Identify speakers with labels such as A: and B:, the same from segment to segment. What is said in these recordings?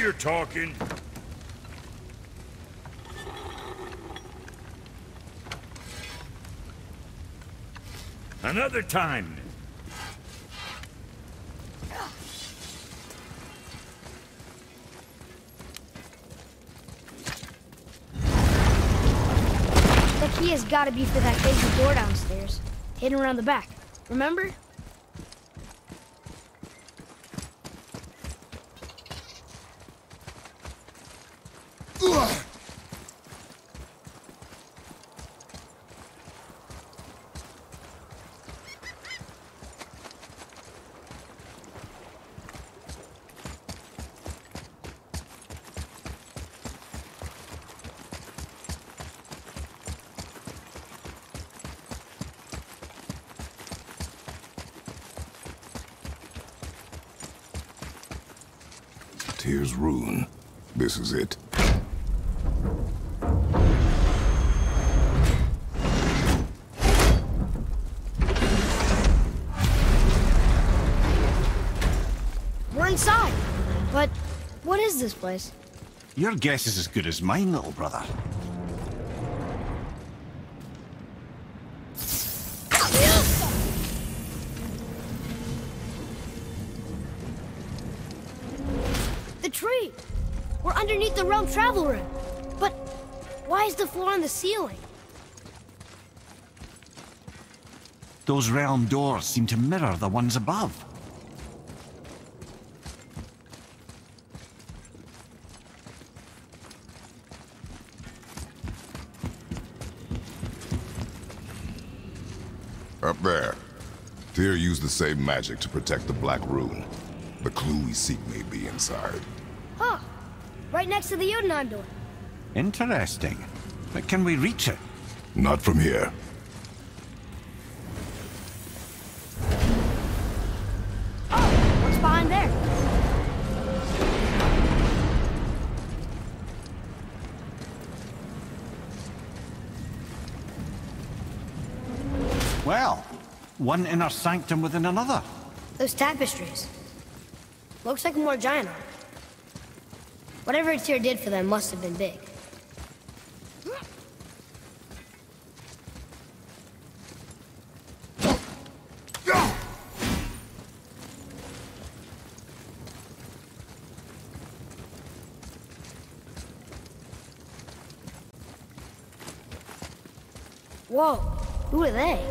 A: you're talking. Another time.
B: The key has got to be for that crazy door downstairs, hidden around the back. Remember?
C: Tyr's Rune. This is it.
B: We're inside. But what is this place?
D: Your guess is as good as mine, little brother.
B: The tree! We're underneath the realm travel room. But why is the floor on the ceiling?
D: Those realm doors seem to mirror the ones above.
C: Up there. Tyr used the same magic to protect the Black Rune. The clue we seek may be inside.
B: Huh. Right next to the Jotunheim door.
D: Interesting. But can we reach it?
C: Not from here.
B: Oh, what's behind there?
D: Well, one inner sanctum within another.
B: Those tapestries. Looks like more giant art. Whatever Tyr did for them must have been big. Whoa, who are they?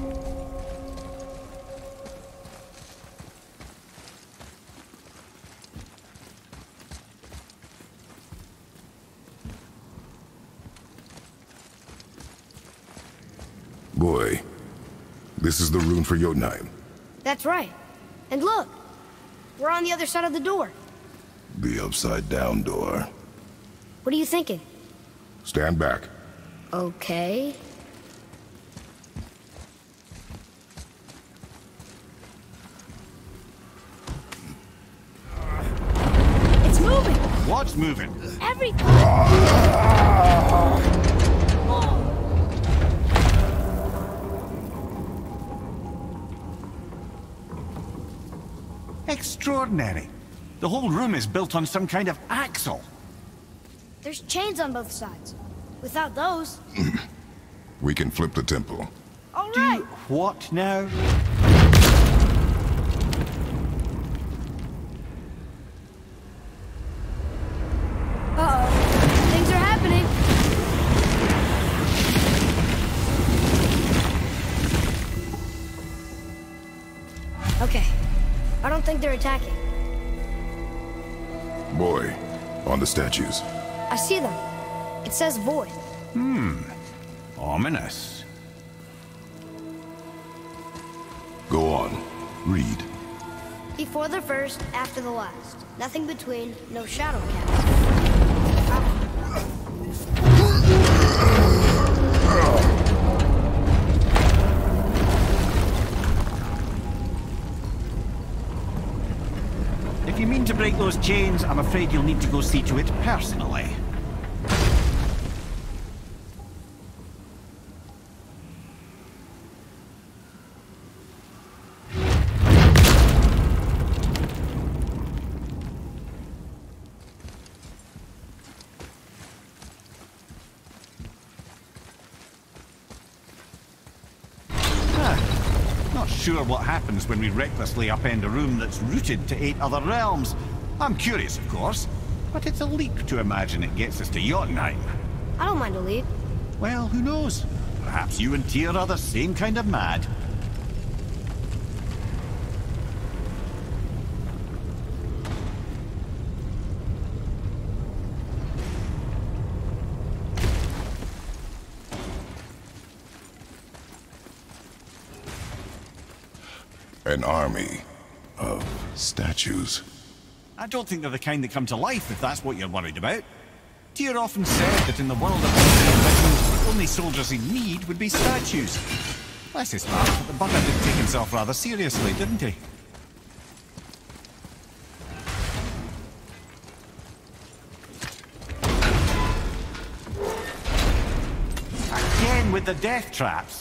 C: Boy, this is the rune for Jotunheim.
B: That's right. And look, we're on the other side of the door.
C: The upside-down door.
B: What are you thinking?
C: Stand back.
B: Okay. It's moving!
D: What's moving?
B: Everything!
D: Extraordinary. The whole room is built on some kind of axle.
B: There's chains on both sides. Without those...
C: We can flip the temple.
B: All right!
D: What now?
B: Uh-oh. Things are happening. Okay. I don't think they're attacking.
C: Boy, on the statues.
B: I see them. It says void.
D: Ominous.
C: Go on. Read.
B: Before the first, after the last. Nothing between, no shadow cast.
D: If you mean to break those chains, I'm afraid you'll need to go see to it personally. never sure what happens when we recklessly upend a room that's rooted to 8 other realms. I'm curious, of course, but it's a leap to imagine it gets us to Jotunheim.
B: I don't mind a leap.
D: Well, who knows? Perhaps you and Tyr are the same kind of mad.
C: An army of statues.
D: I don't think they're the kind that come to life, if that's what you're worried about. Tyr often said that in the world of visions, the only soldiers in need would be statues. Bless his heart, but the bugger did take himself rather seriously, didn't he? Again with the death traps.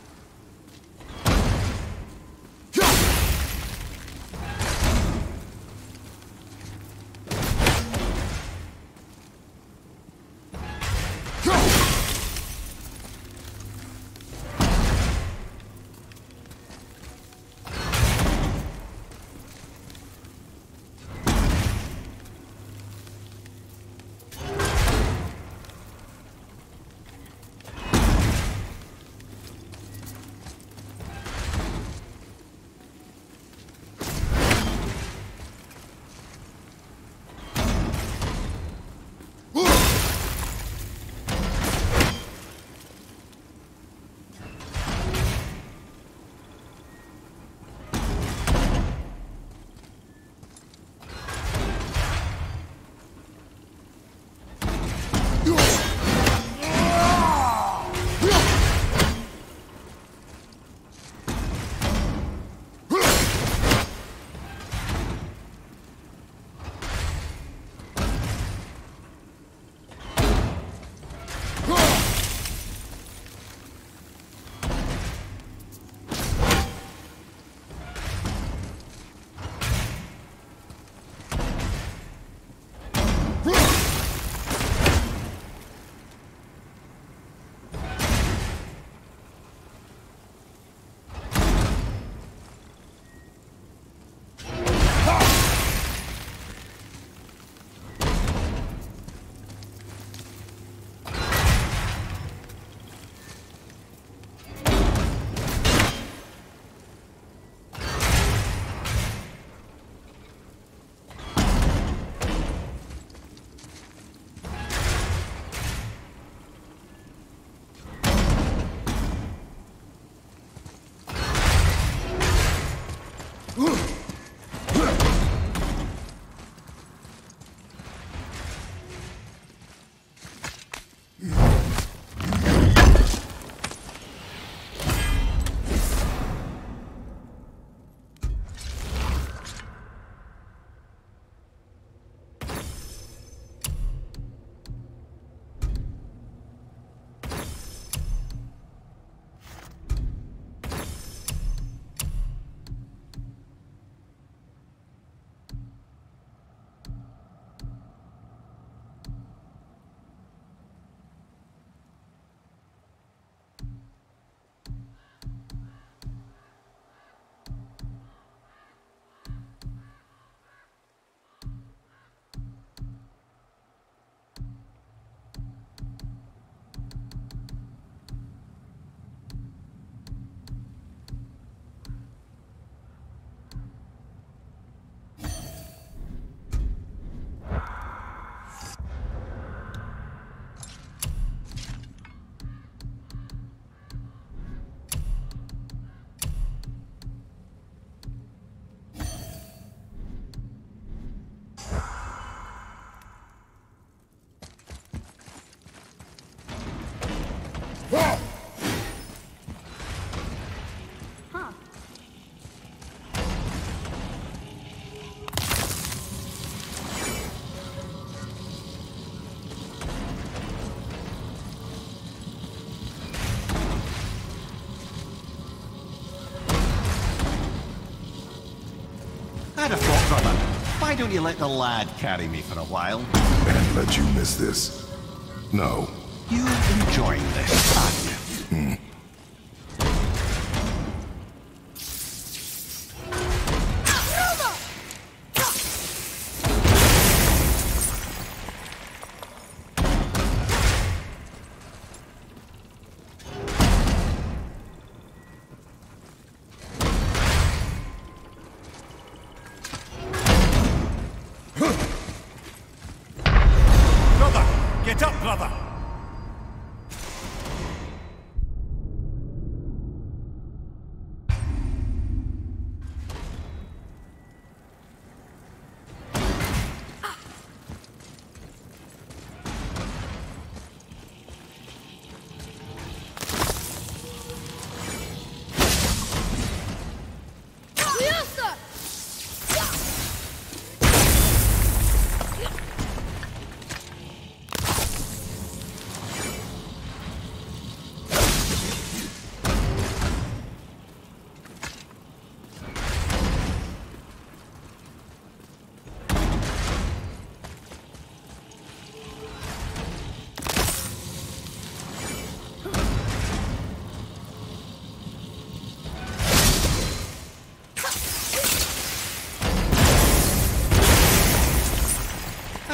D: I'd have thought, brother. Why don't you let the lad carry me for a while?
C: And let you miss this? No.
D: You enjoying this, aren't you?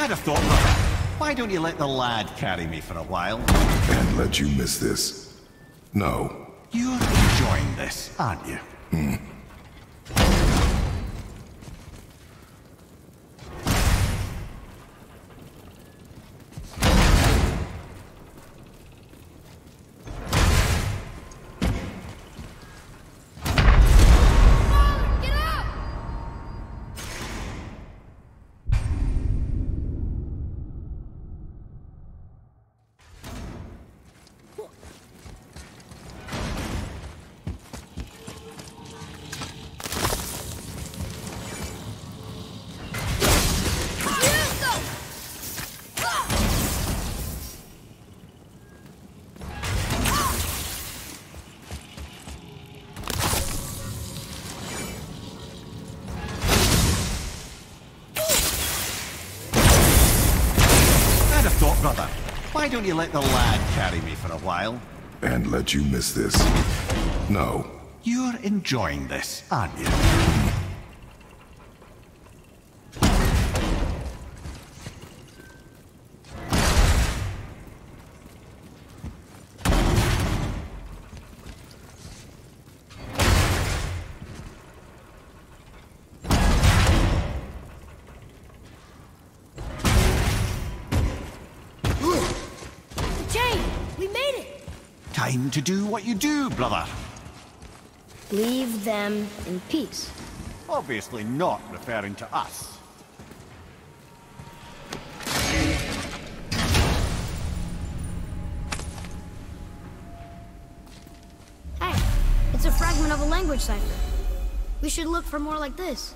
D: I'd have thought, brother. Why don't you let the lad carry me for a while?
C: And let you miss this. No.
D: You're enjoying this, aren't you?
A: Brother, why don't you let the lad carry me for a while?
C: And let you miss this. No.
A: You're enjoying this, aren't you? Time to do what you do, brother.
B: Leave them in peace.
A: Obviously not referring to us.
B: Hey, it's a fragment of a language cipher. We should look for more like this.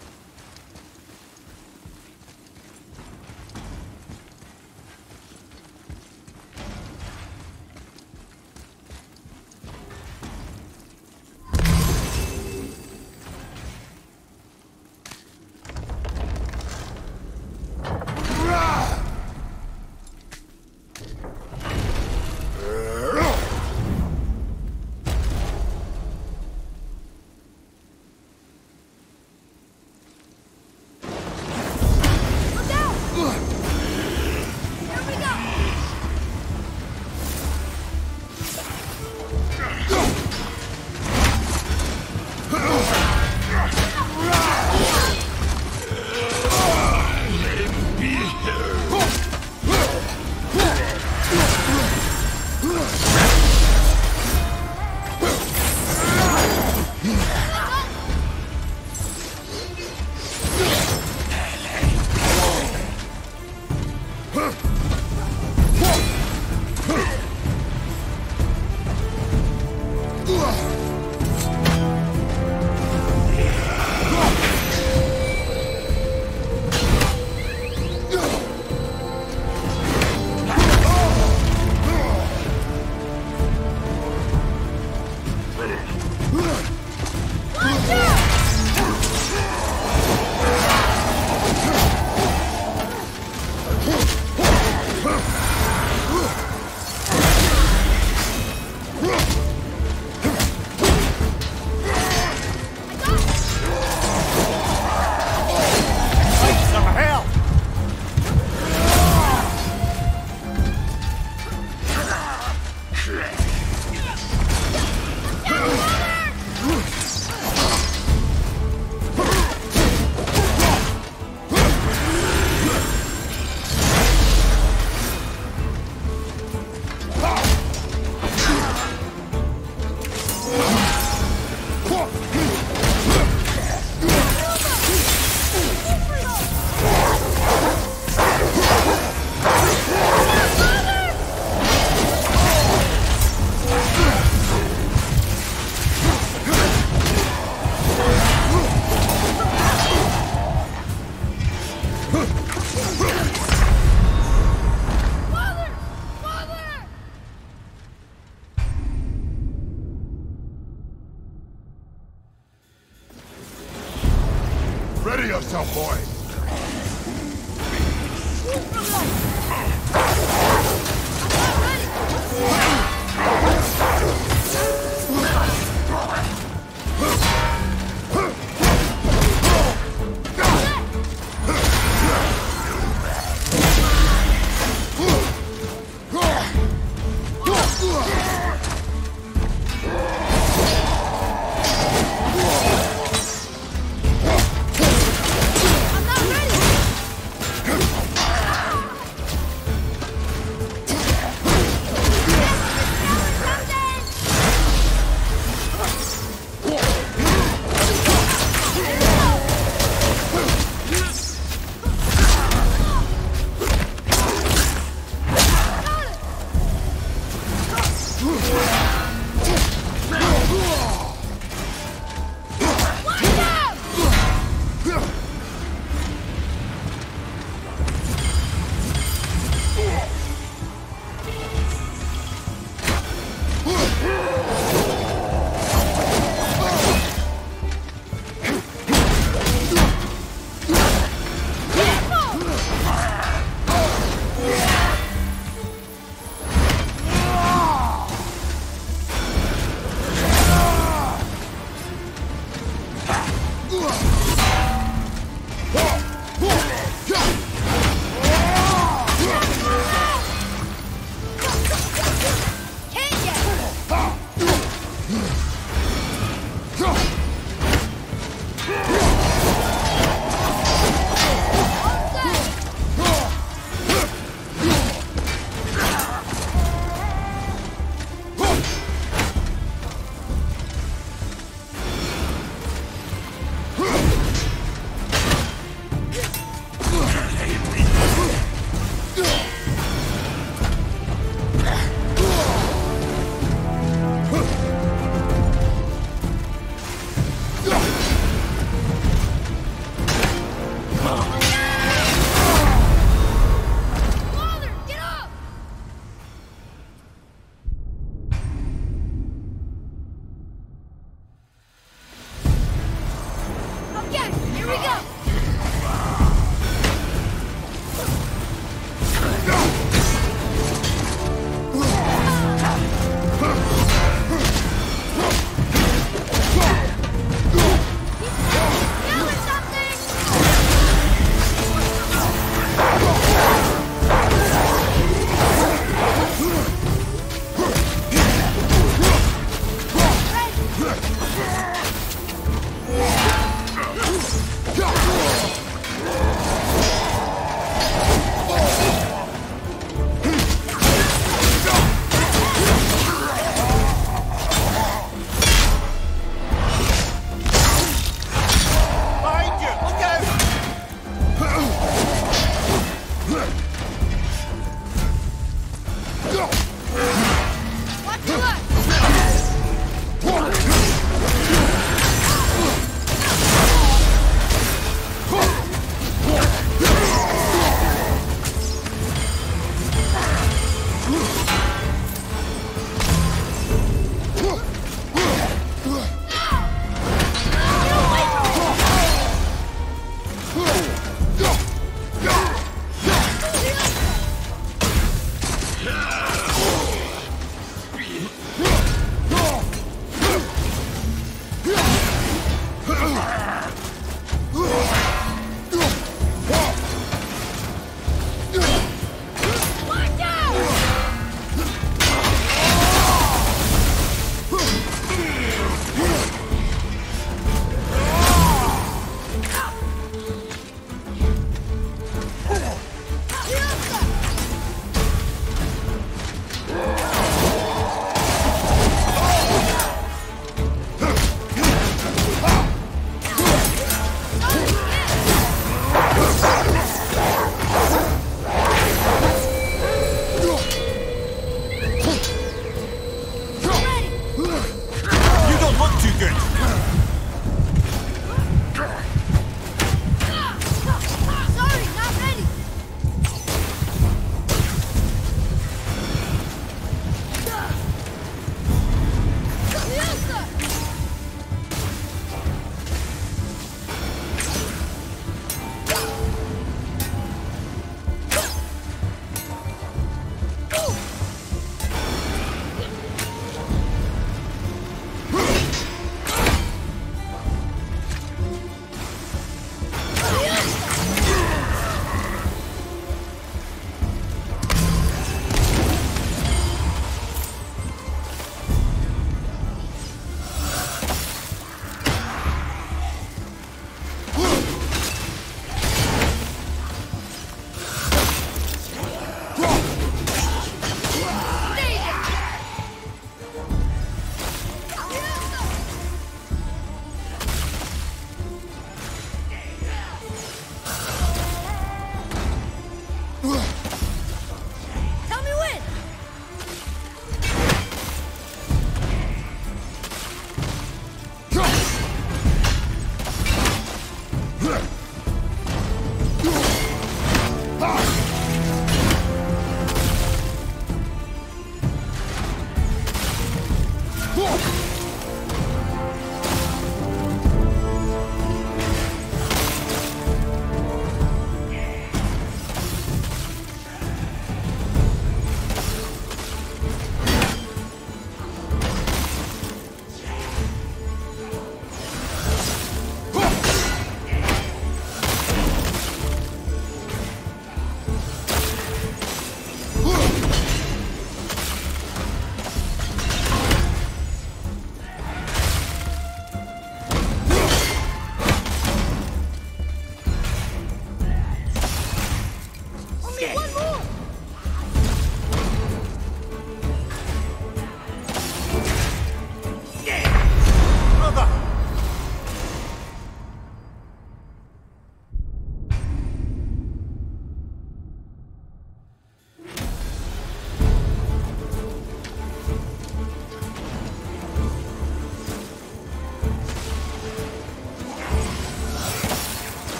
C: Ready yourself, boy!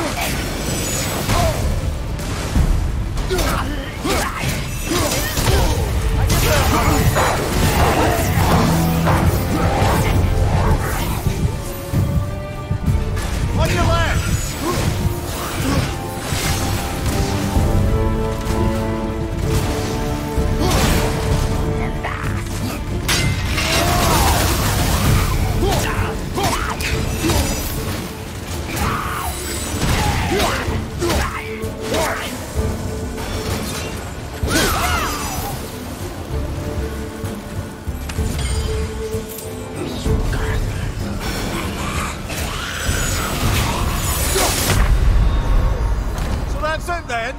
A: On your left! So that's it then?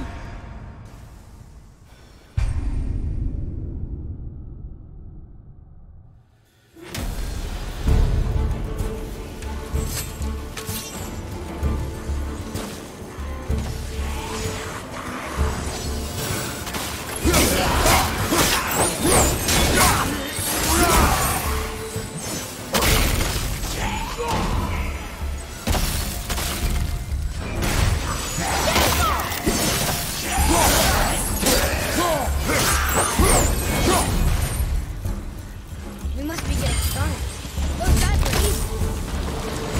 B: We must be getting stronger. Those guys were easy.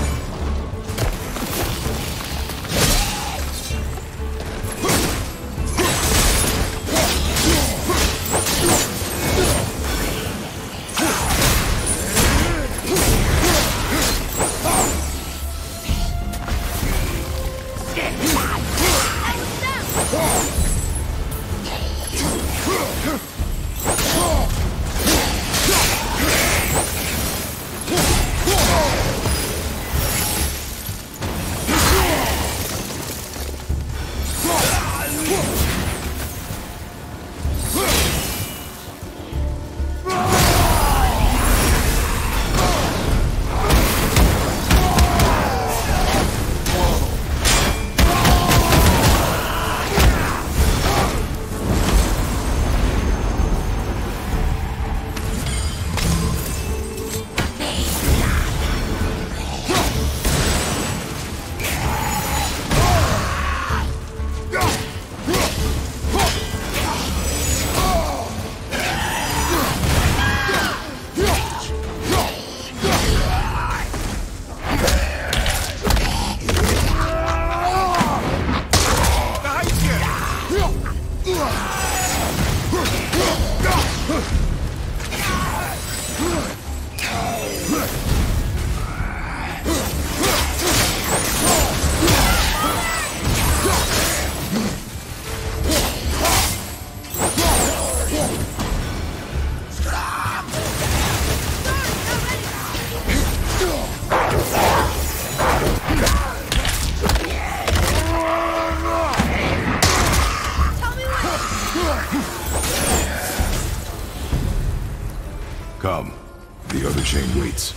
C: Come. The other chain waits.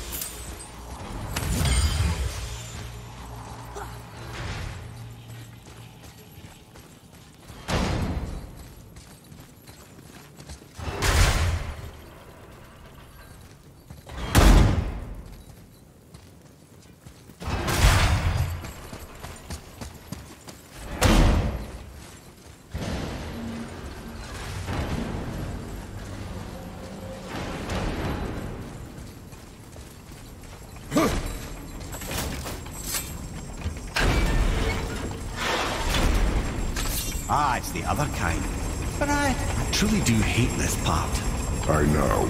A: Ah, it's the other kind. But I truly do hate this part.
C: I know.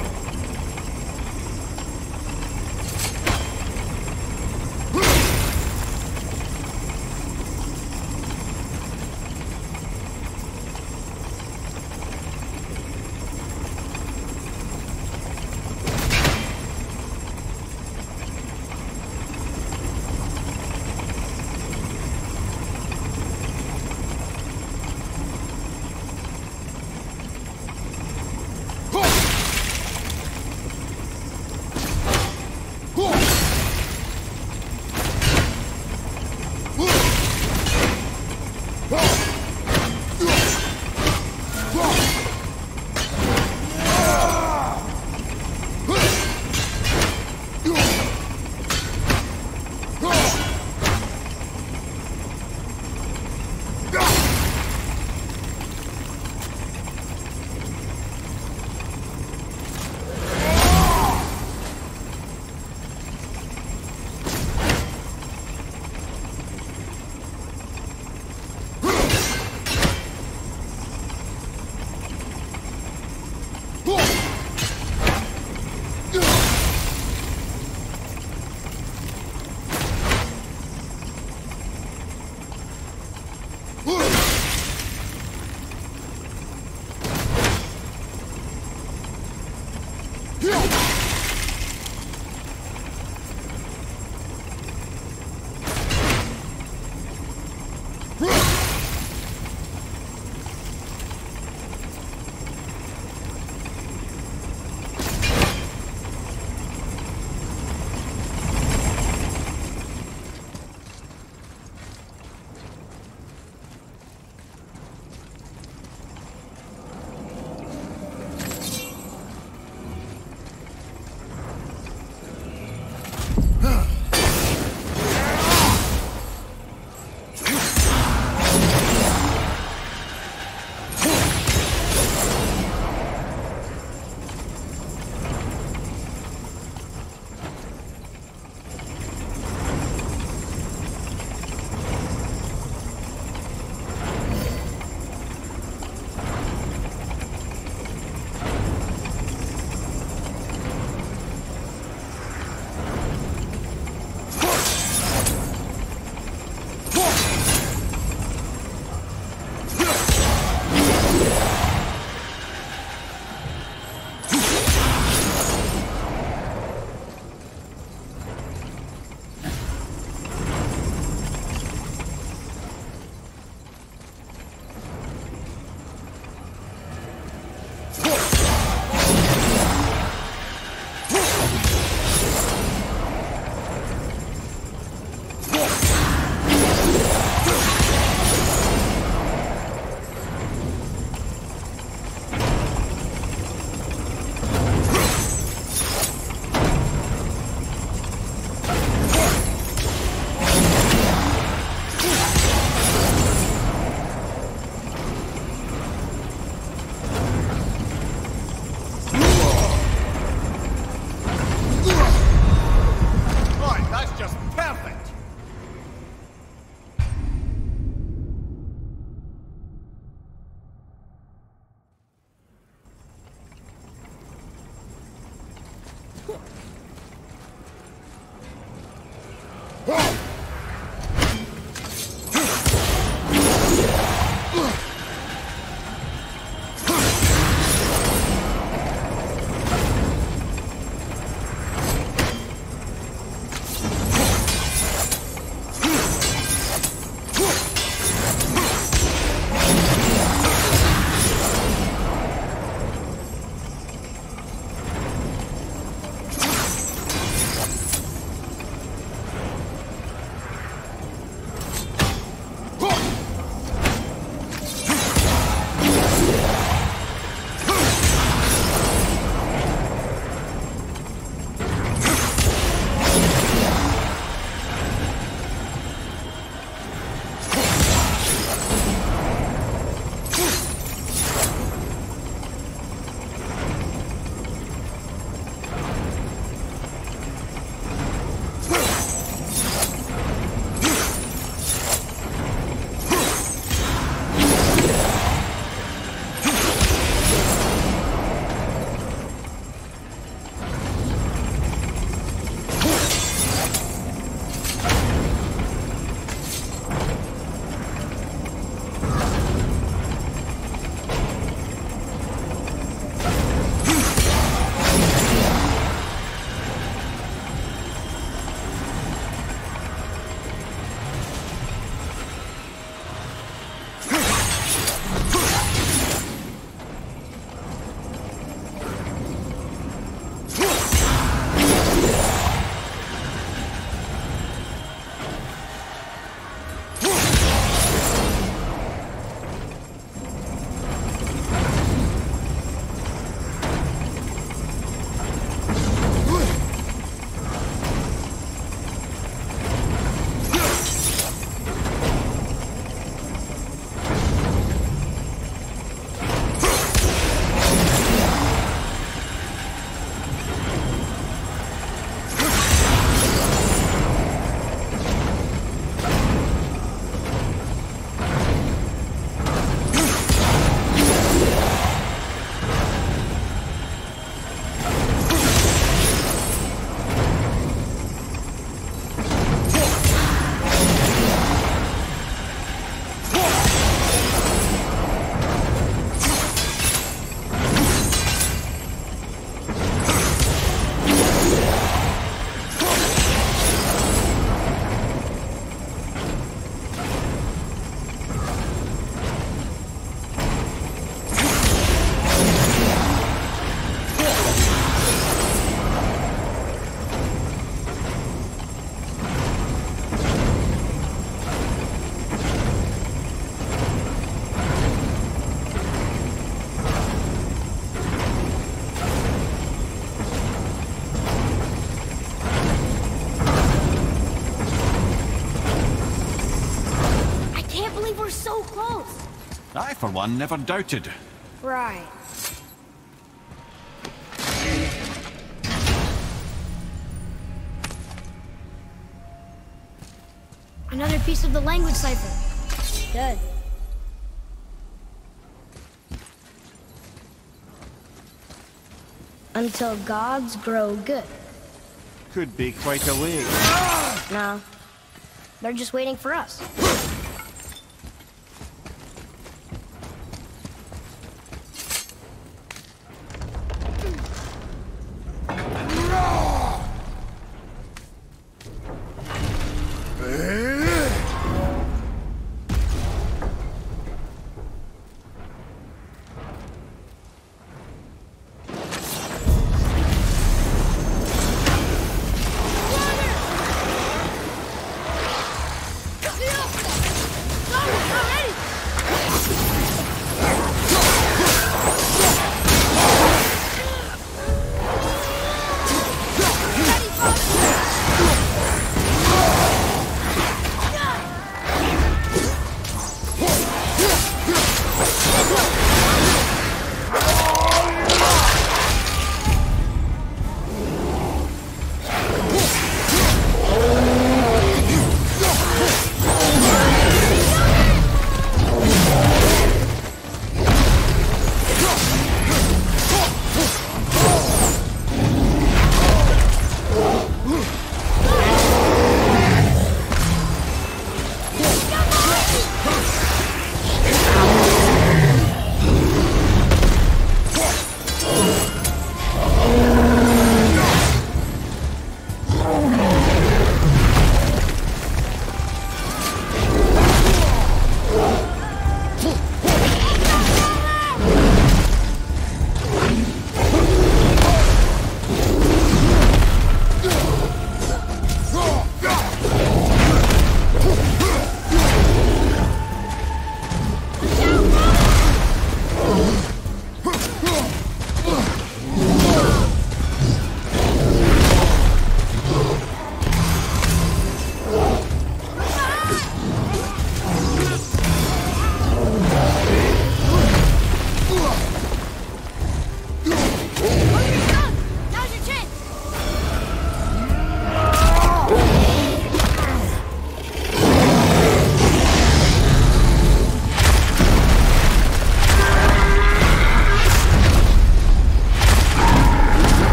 B: believe we're so close.
D: I, for one, never doubted.
B: Right. Another piece of the language cipher. Good. Until gods grow good.
D: Could be quite a way.
B: No. They're just waiting for us.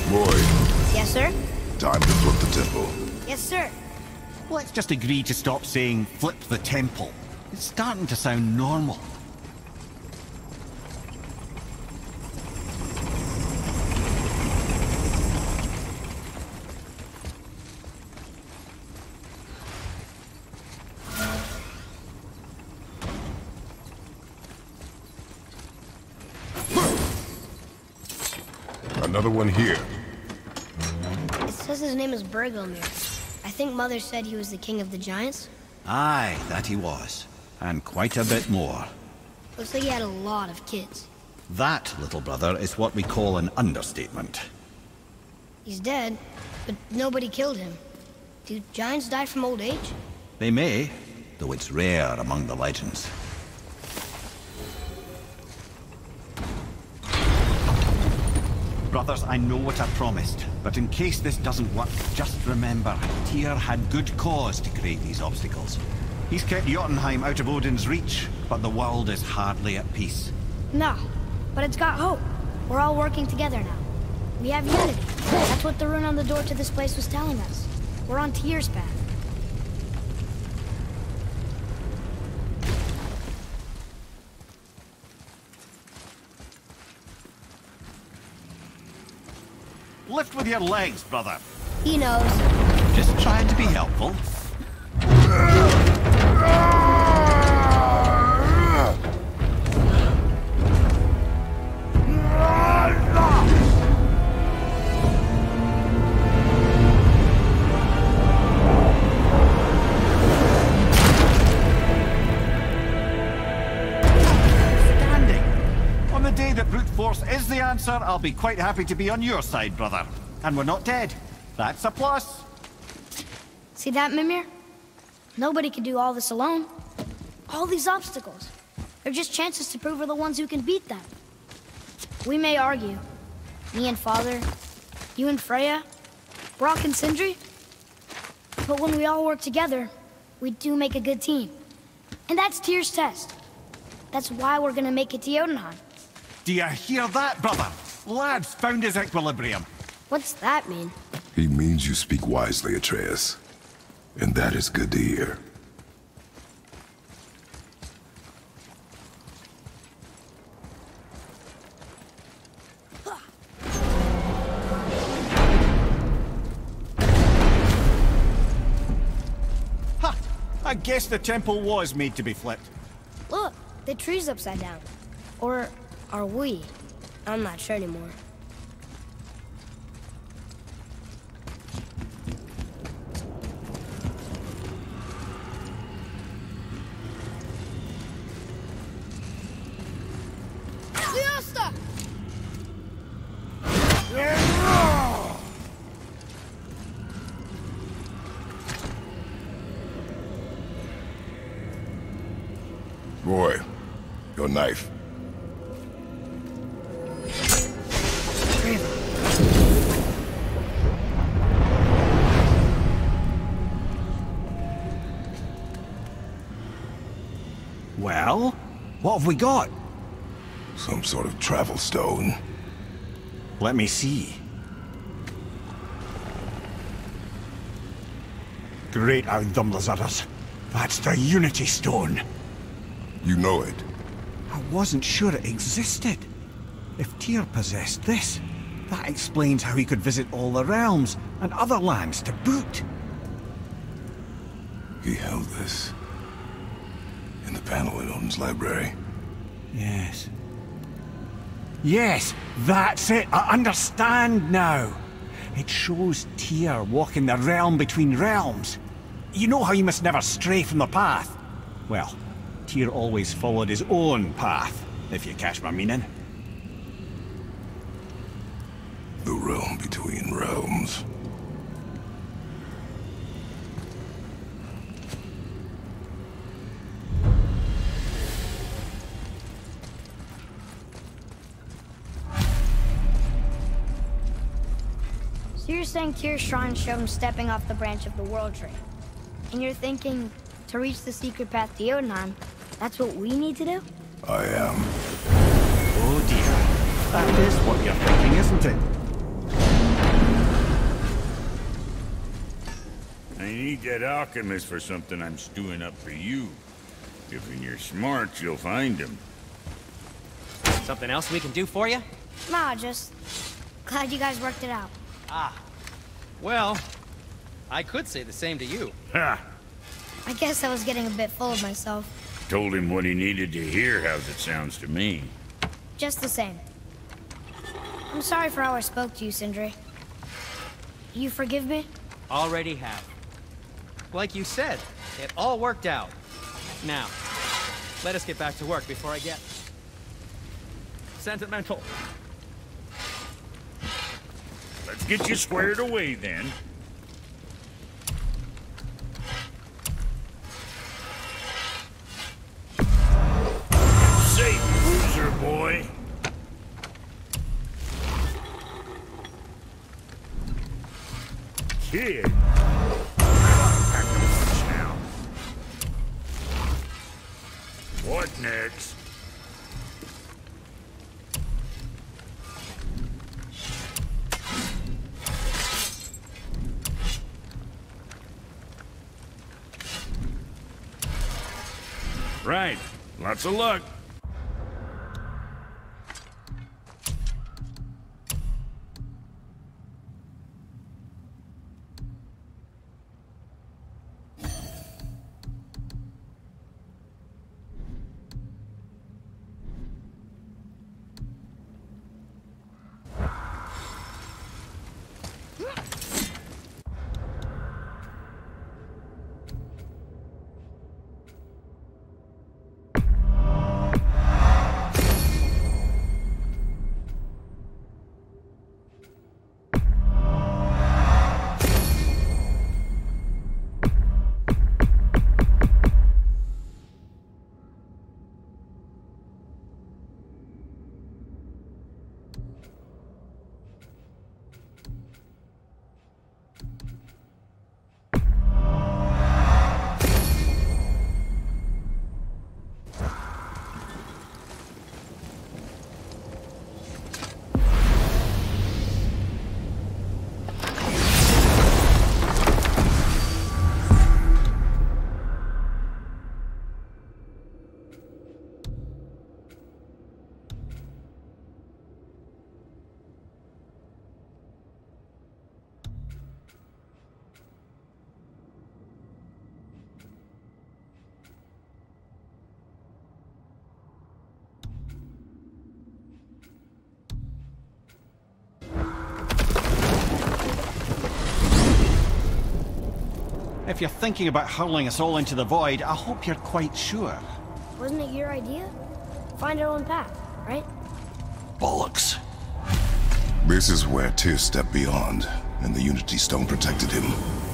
C: Boy,
B: Yes, sir?
C: time to flip the temple.
B: Yes, sir.
D: Let's just agree to stop saying flip the temple. It's starting to sound normal.
C: Another one here.
B: It says his name is Bergelmir. I think Mother said he was the king of the giants.
D: Aye, that he was. And quite a bit more.
B: Looks like he had a lot of kids.
D: That, little brother, is what we call an understatement.
B: He's dead, but nobody killed him. Do giants die from old age?
D: They may, though it's rare among the legends. Brothers, I know what I promised, but in case this doesn't work, just remember, Tyr had good cause to create these obstacles. He's kept Jotunheim out of Odin's reach, but the world is hardly at peace.
B: No, but it's got hope. We're all working together now. We have unity. That's what the rune on the door to this place was telling us. We're on Tyr's path.
D: Lift with your legs, brother.
B: He knows.
D: Just trying to be helpful. On the day that brute force is the answer, I'll be quite happy to be on your side, brother. And we're not dead. That's a plus.
B: See that, Mimir? Nobody can do all this alone. All these obstacles. They're just chances to prove we're the ones who can beat them. We may argue. Me and Father, you and Freya, Brock and Sindri. But when we all work together, we do make a good team. And that's Tyr's test. That's why we're gonna make it to Jotunheim.
D: Do you hear that, brother? Lad's found his equilibrium.
B: What's that mean?
C: He means you speak wisely, Atreus. And that is good to hear.
D: Ha! I guess the temple was made to be flipped.
B: Look, the tree's upside down. Or are we? I'm not sure anymore.
C: Boy, your knife.
D: Well, what have we got?
C: Some sort of travel stone.
D: Let me see. Great Audumlazaras. That's the Unity Stone.
C: You know it.
D: I wasn't sure it existed. If Tyr possessed this, that explains how he could visit all the realms and other lands to boot.
C: He held this in the panel in Odin's library.
D: Yes. Yes, that's it. I understand now. It shows Tyr walking the realm between realms. You know how you must never stray from the path? Well, Tyr always followed his own path, if you catch my meaning.
C: The realm between realms.
B: So you're saying Tyr's shrine showed him stepping off the branch of the World Tree. And you're thinking, to reach the secret path to Jotunheim, that's what we need to do?
C: I am.
D: Oh dear. That is what you're thinking, isn't it?
E: I need that alchemist for something I'm stewing up for you. If you're smart, you'll find him.
F: Something else we can do for you?
B: Nah, just glad you guys worked it out.
F: Ah. Well, I could say the same to you.
E: Ha!
B: I guess I was getting a bit full of myself.
E: Told him what he needed to hear, how's it sounds to me.
B: Just the same. I'm sorry for how I spoke to you, Sindri. You forgive me?
F: Already have. Like you said, it all worked out. Now, let us get back to work before I get sentimental.
E: Let's get you squared away, then. Safe, loser boy. Kid. Pack a punch now. What next? Right. Lots of luck.
D: If you're thinking about hurling us all into the void, I hope you're quite sure.
B: Wasn't it your idea? Find our own path, right?
D: Bollocks.
C: This is where Tyr stepped beyond, and the Unity Stone protected him.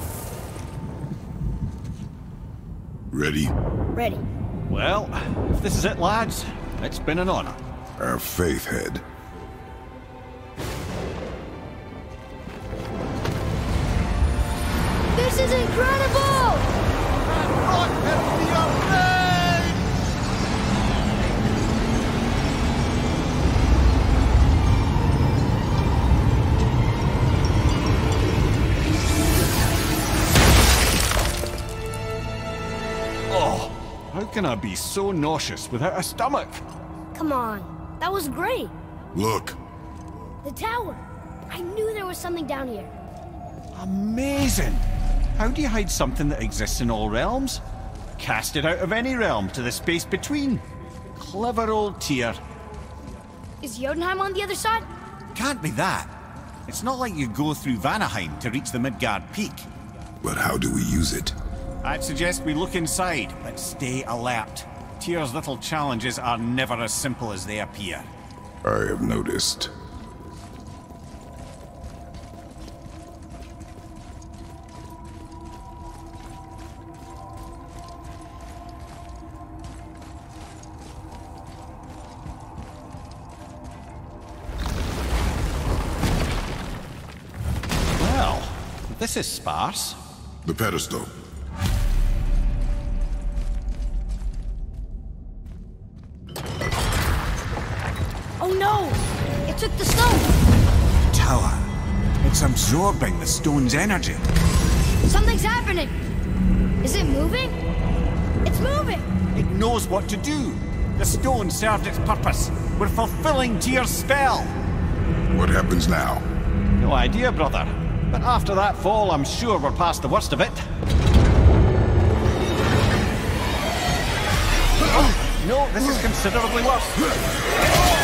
C: Ready?
B: Ready.
D: Well, if this is it, lads, it's been an honor.
C: Our faith head.
B: This is incredible!
D: Oh, how can I be so nauseous without a stomach?
B: Come on, that was great.
C: Look.
B: The tower. I knew there was something down here.
D: Amazing! How do you hide something that exists in all realms? Cast it out of any realm to the space between. Clever old Tyr.
B: Is Jotunheim on the other side?
D: Can't be that. It's not like you go through Vanaheim to reach the Midgard Peak.
C: But how do we use it?
D: I'd suggest we look inside, but stay alert. Tyr's little challenges are never as simple as they appear.
C: I have noticed.
D: Well, this is sparse.
C: The pedestal.
B: Oh no! It took the stone!
A: Tower. It's absorbing the stone's energy.
B: Something's happening! Is it moving? It's moving!
D: It knows what to do. The stone served its purpose. We're fulfilling Tyr's spell.
C: What happens now?
D: No idea, brother. But after that fall, I'm sure we're past the worst of it. Oh, no, this is considerably worse.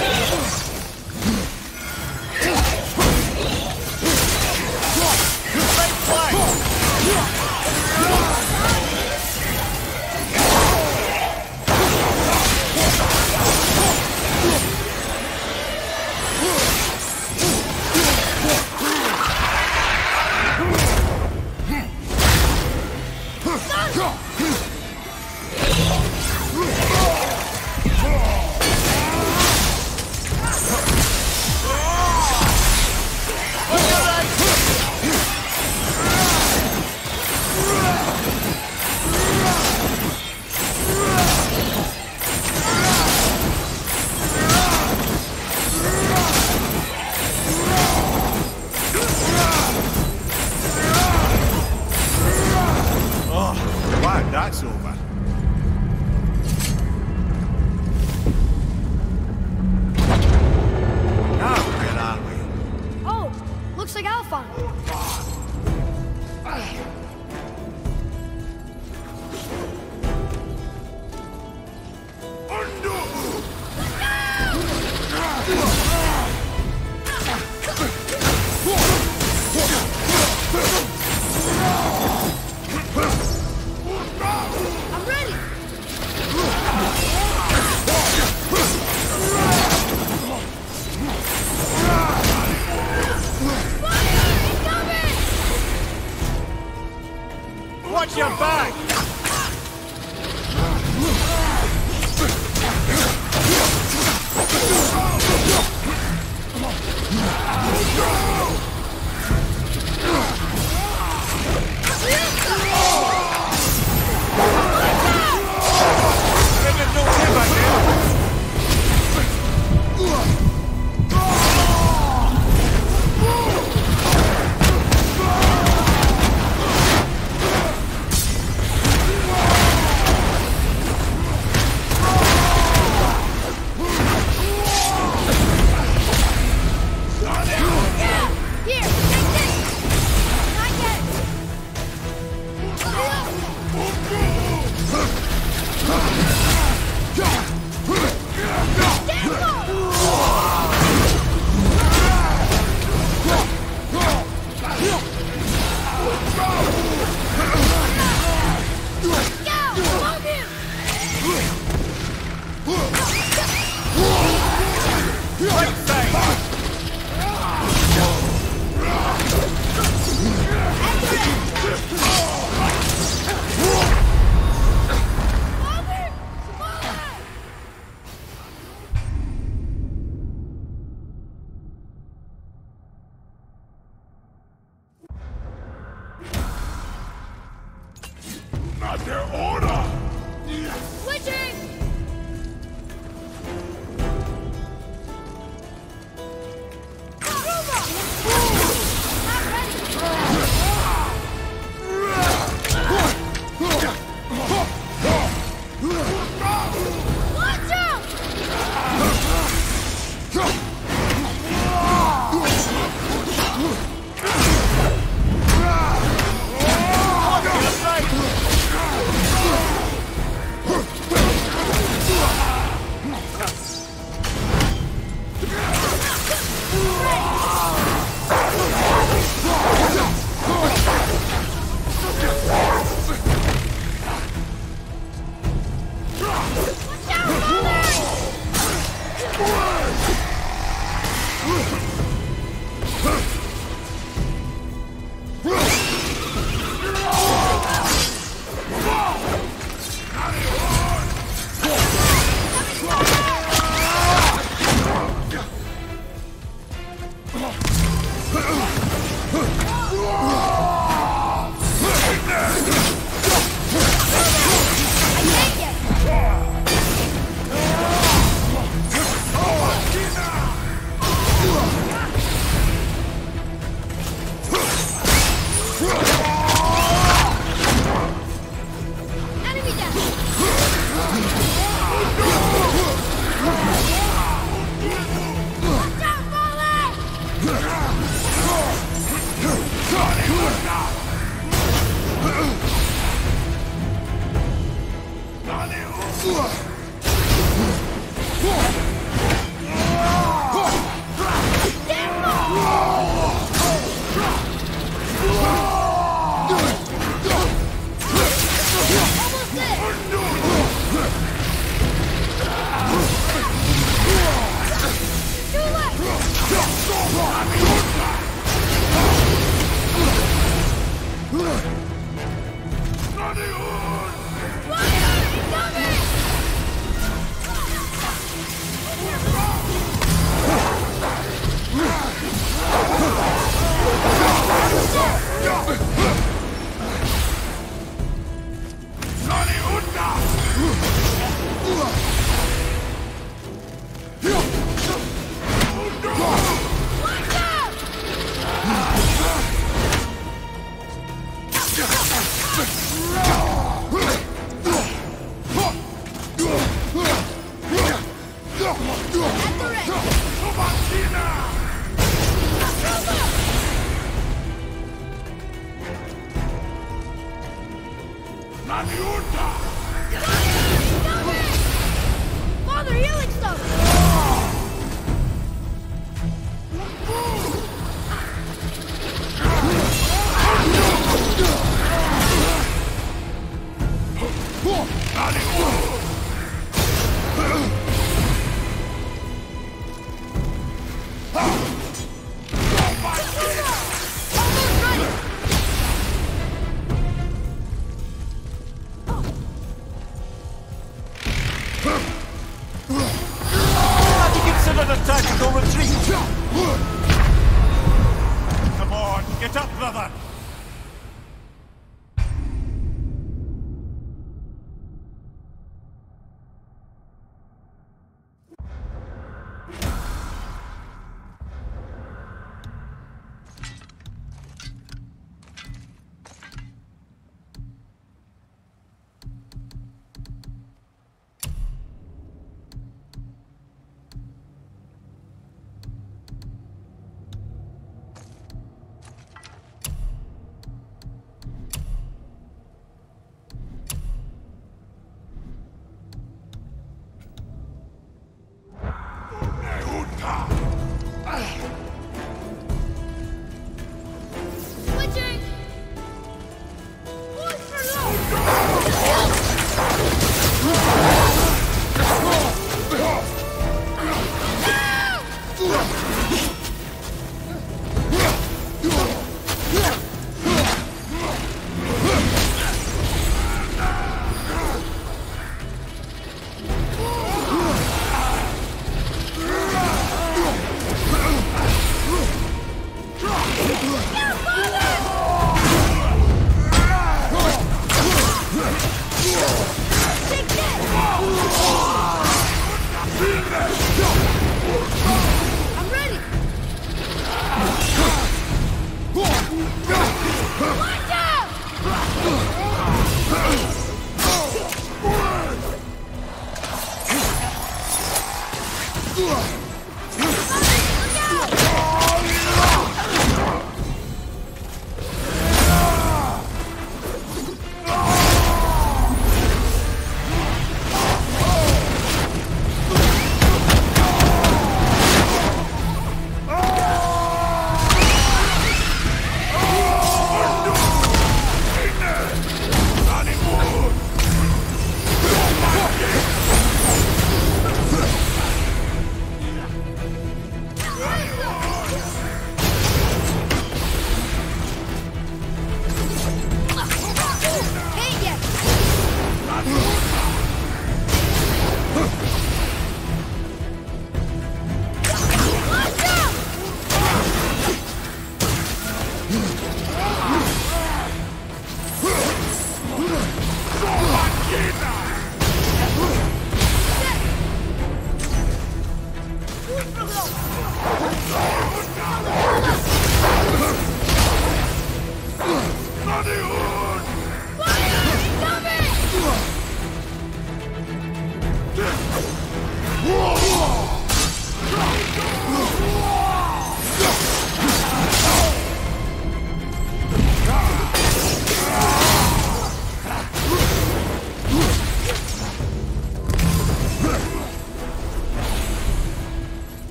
D: That's over. Now, where are we?
B: Oh, looks like Alphon.
D: Watch your back!
C: Not their order!
B: Switching!
C: Huh!
B: Father, healing stuff!
D: Have you considered a tactical retreat? Come on, get up, brother!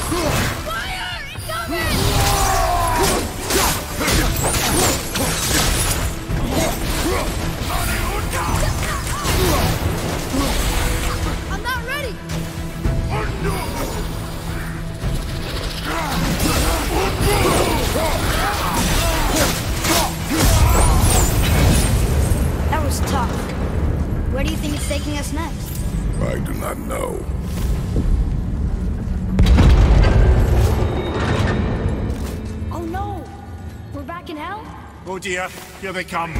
B: I'm not ready! That was tough. Where do you think it's taking us next?
C: I do not know.
B: Oh no! We're back in hell?
E: Oh dear, here they come.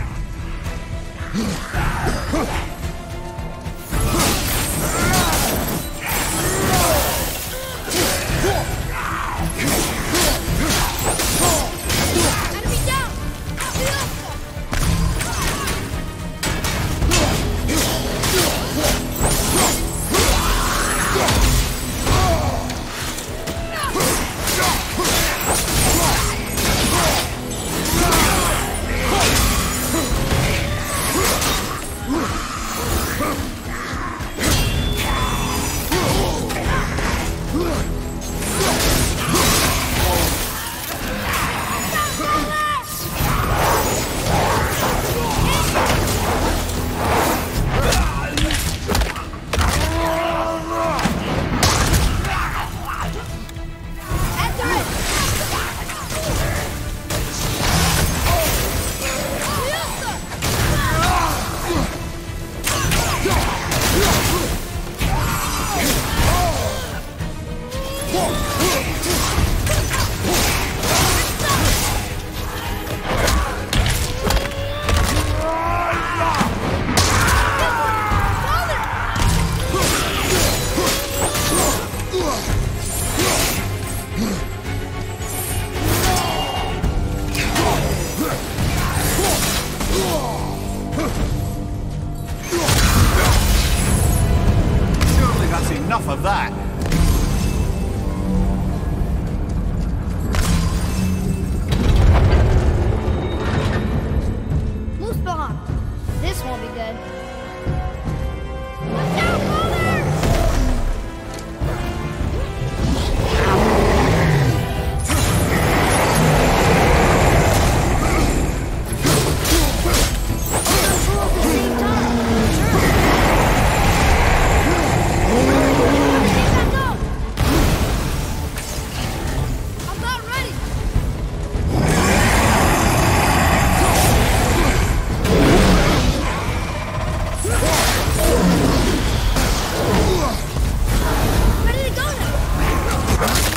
B: Enemy down!
D: Surely that's enough of that.
B: Muspelheim! This won't be good. Watch out, Father! I'm not ready! Ready to go now!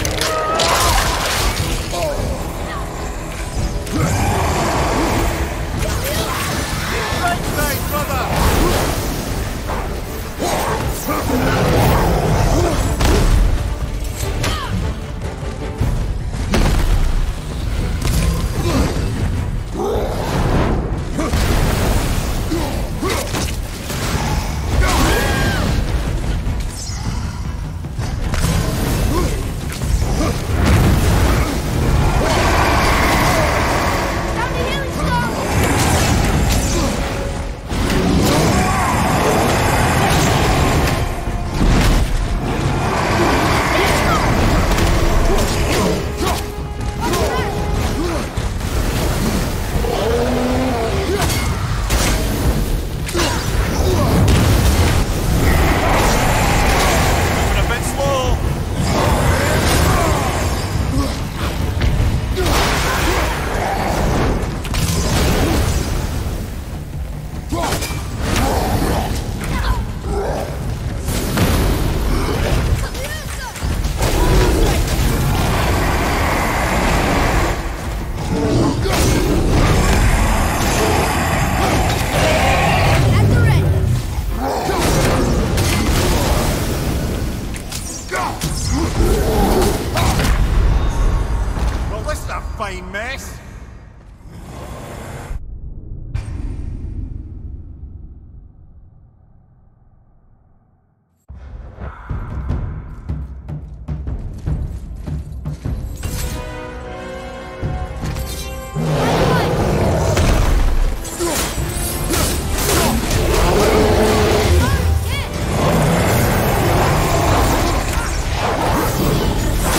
B: Down the healing stone!
D: A bit slow.
B: At the ready!
D: Well, this is a fine mess.
B: Yeah.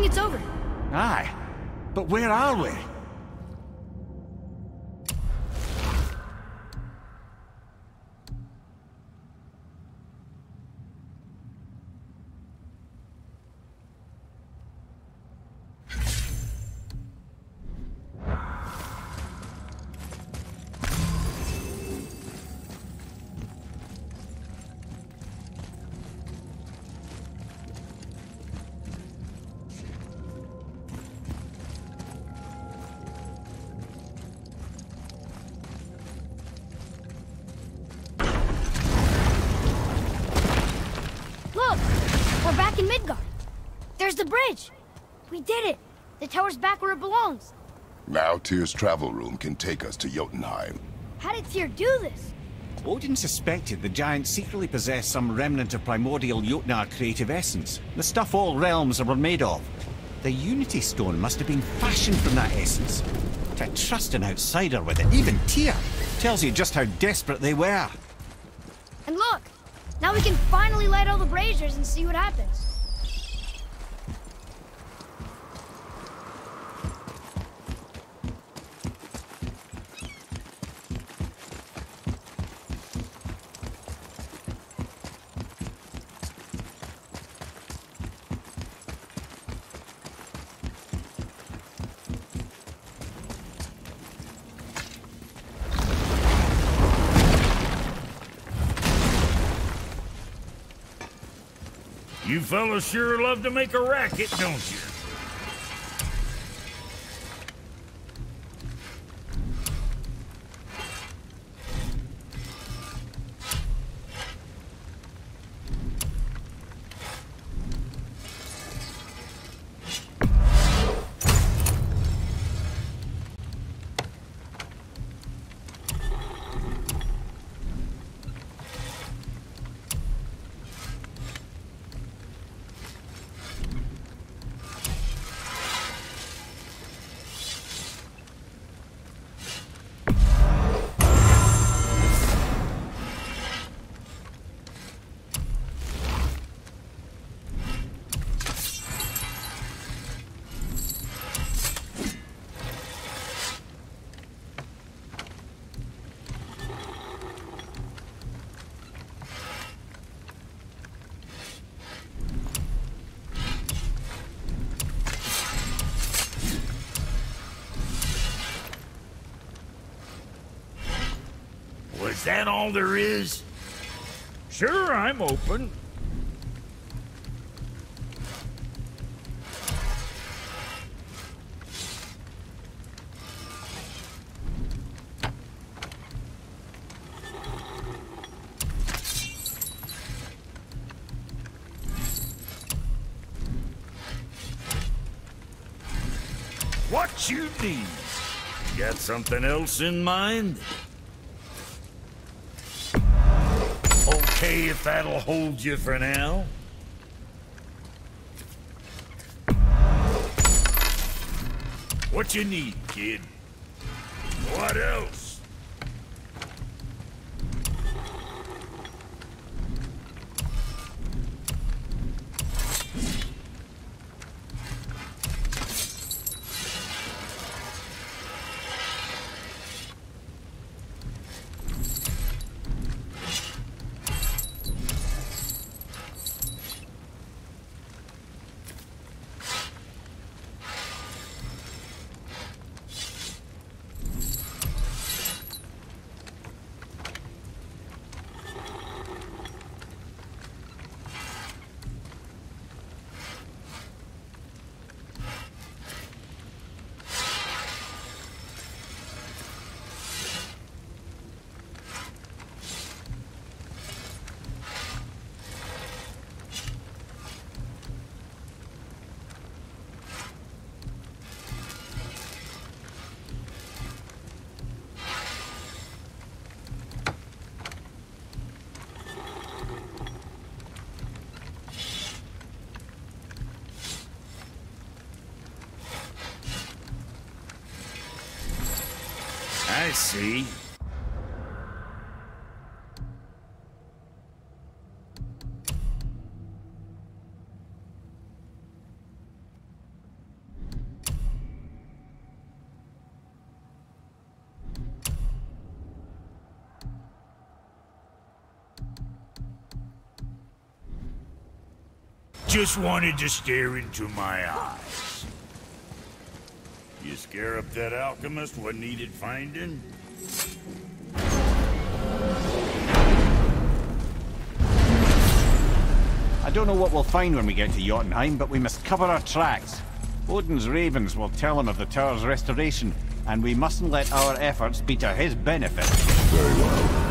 B: it's over.
D: Aye. But where are we?
B: Look! We're back in Midgard. There's the bridge. We did it. The tower's back where it belongs.
C: Now Tyr's travel room can take us to Jotunheim.
B: How did Tyr do this?
D: Odin suspected the giants secretly possessed some remnant of primordial Jotnar creative essence, the stuff all realms were made of. The Unity Stone must have been fashioned from that essence. To trust an outsider with it, even Tyr, tells you just how desperate they were.
B: And look! Now we can finally light all the braziers and see what happens.
E: You fellas sure love to make a racket, don't you? Is that all there is? Sure, I'm open. What you need? Got something else in mind? Okay, if that'll hold you for now. What you need, kid? What else? I see. Just wanted to stare into my eyes. You scare up that alchemist what needed finding?
D: I don't know what we'll find when we get to Jotunheim, but we must cover our tracks. Odin's ravens will tell him of the tower's restoration, and we mustn't let our efforts be to his benefit.
C: Very well.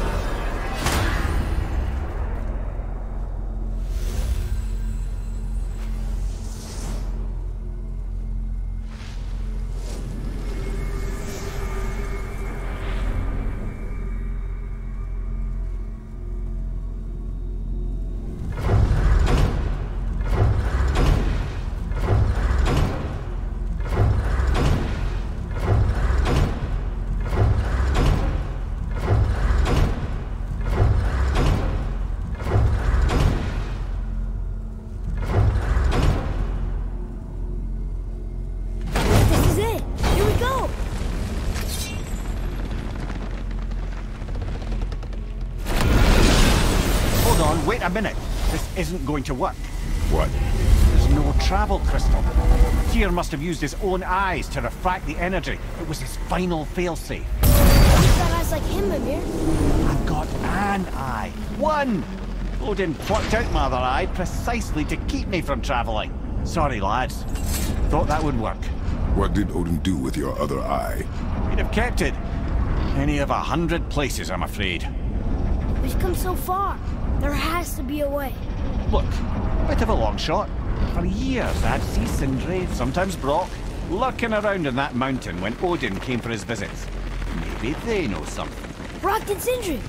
D: Wait a minute. This isn't going to work.
C: What?
D: There's no travel crystal. Tyr must have used his own eyes to refract the energy. It was his final failsafe.
B: You've got eyes like him, Mimir.
D: I've got an eye. One! Odin plucked out my other eye precisely to keep me from traveling. Sorry, lads. Thought that would work.
C: What did Odin do with your other eye?
D: He'd have kept it. Any of 100 places, I'm afraid.
B: We've come so far. There has to be a way.
D: Look, bit of a long shot. For years I had see Sindri, sometimes Brock, lurking around in that mountain when Odin came for his visits. Maybe they know something.
B: Brock and Sindri!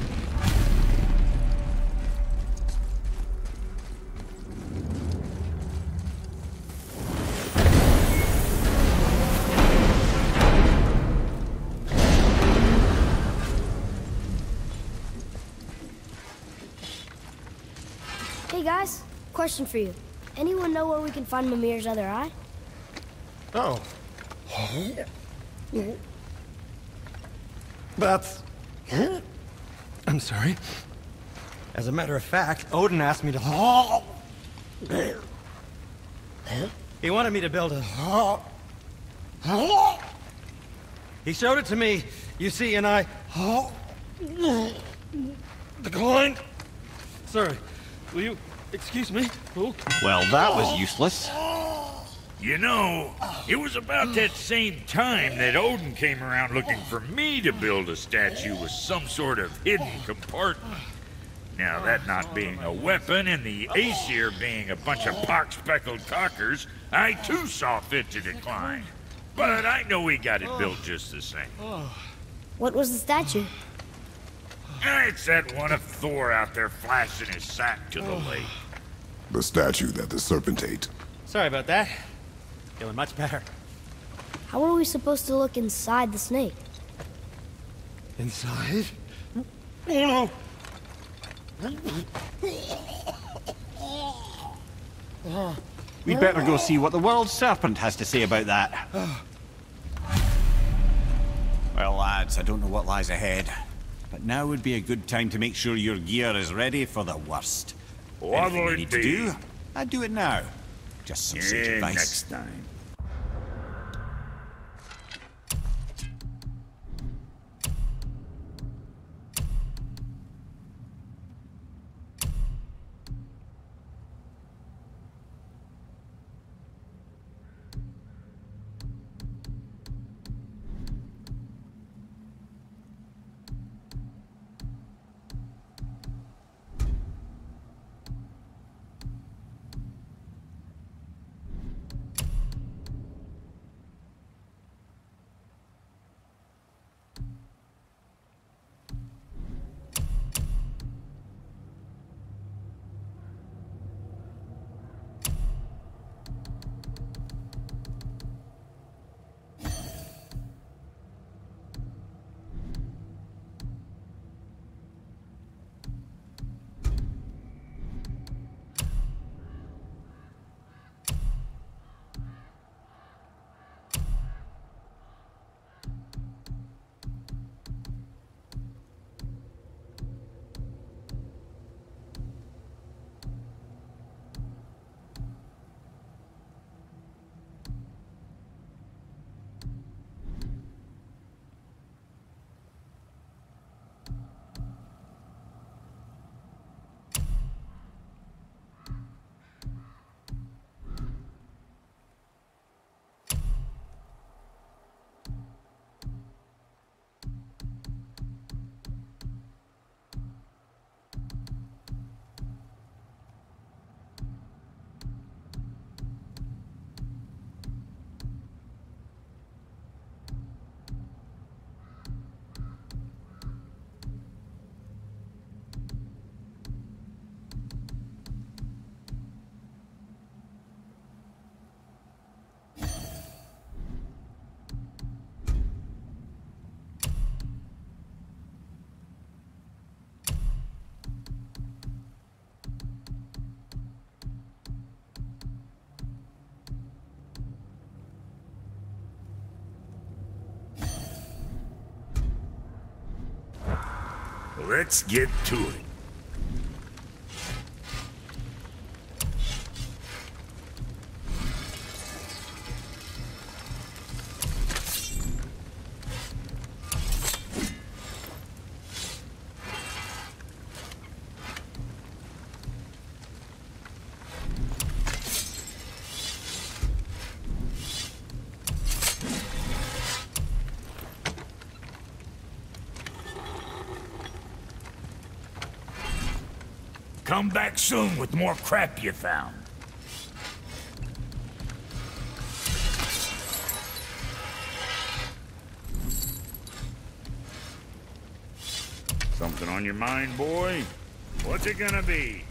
B: Hey guys, question for you. Anyone know where we can find Mimir's other eye?
F: Oh. That's... I'm sorry. As a matter of fact, Odin asked me to... He wanted me to build a... He showed it to me, you see, and I... declined. Sorry. Will you excuse me? Oh.
D: Well, that was useless.
E: You know, it was about that same time that Odin came around looking for me to build a statue with some sort of hidden compartment. Now, that not being a weapon and the Aesir being a bunch of pock-speckled cockers, I too saw fit to decline. But I know we got it built just the same.
B: What was the statue?
E: It's that one of Thor out there flashing his sack to the lake.
C: The statue that the serpent ate.
F: Sorry about that. Feeling much better.
B: How are we supposed to look inside the snake?
F: Inside? Oh no!
D: We'd better go see what the world serpent has to say about that. Well, lads, I don't know what lies ahead, but now would be a good time to make sure your gear is ready for the worst. Anything you
E: What'll
D: need
E: it
D: to
E: be?
D: do, I'd do it now. Just some sage
E: Yeah,
D: advice.
E: next time. Let's get to it. Come back soon with more crap you found. Something on your mind, boy? What's it gonna be?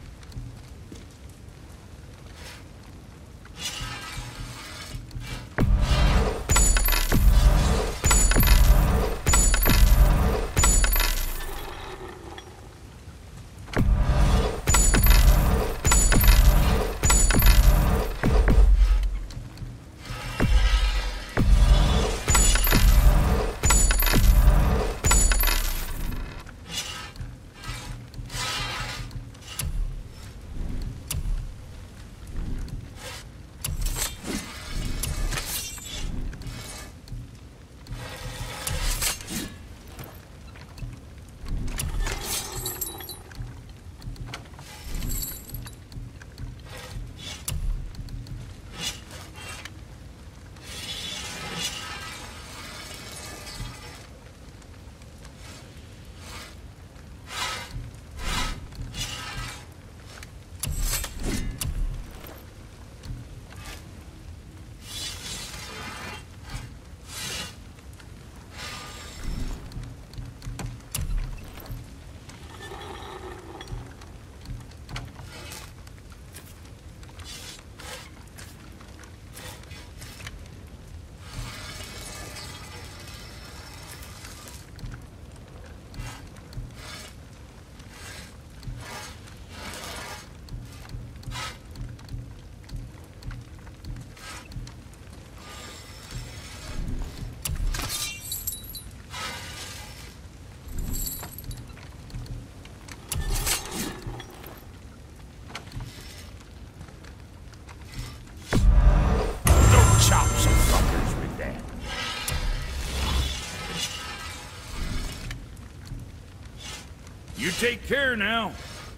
E: You take care now.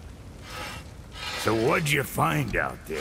E: So what'd you find out there?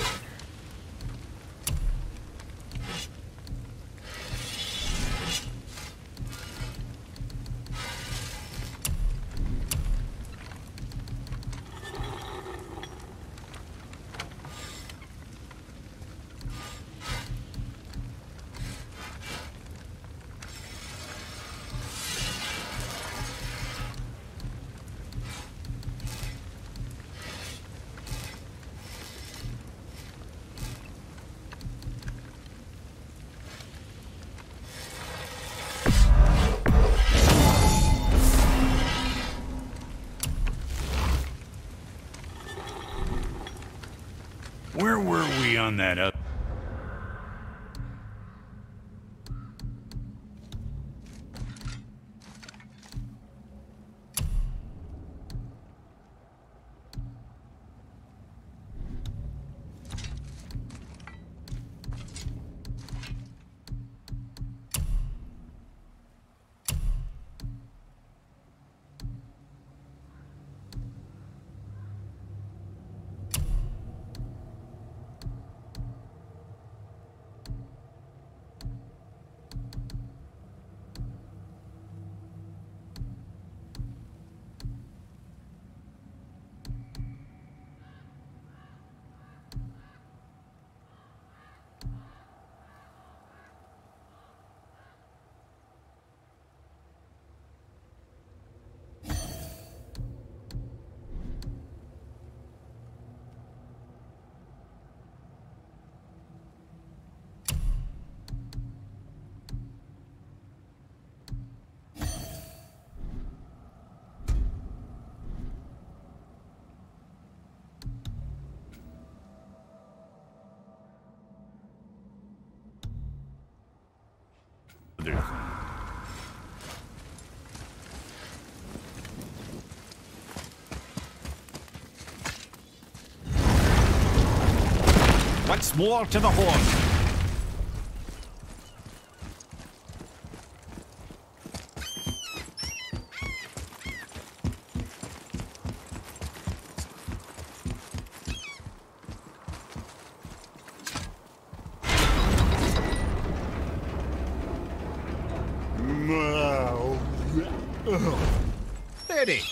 E: Where were we on that other?
D: Once more to the horn. Steady.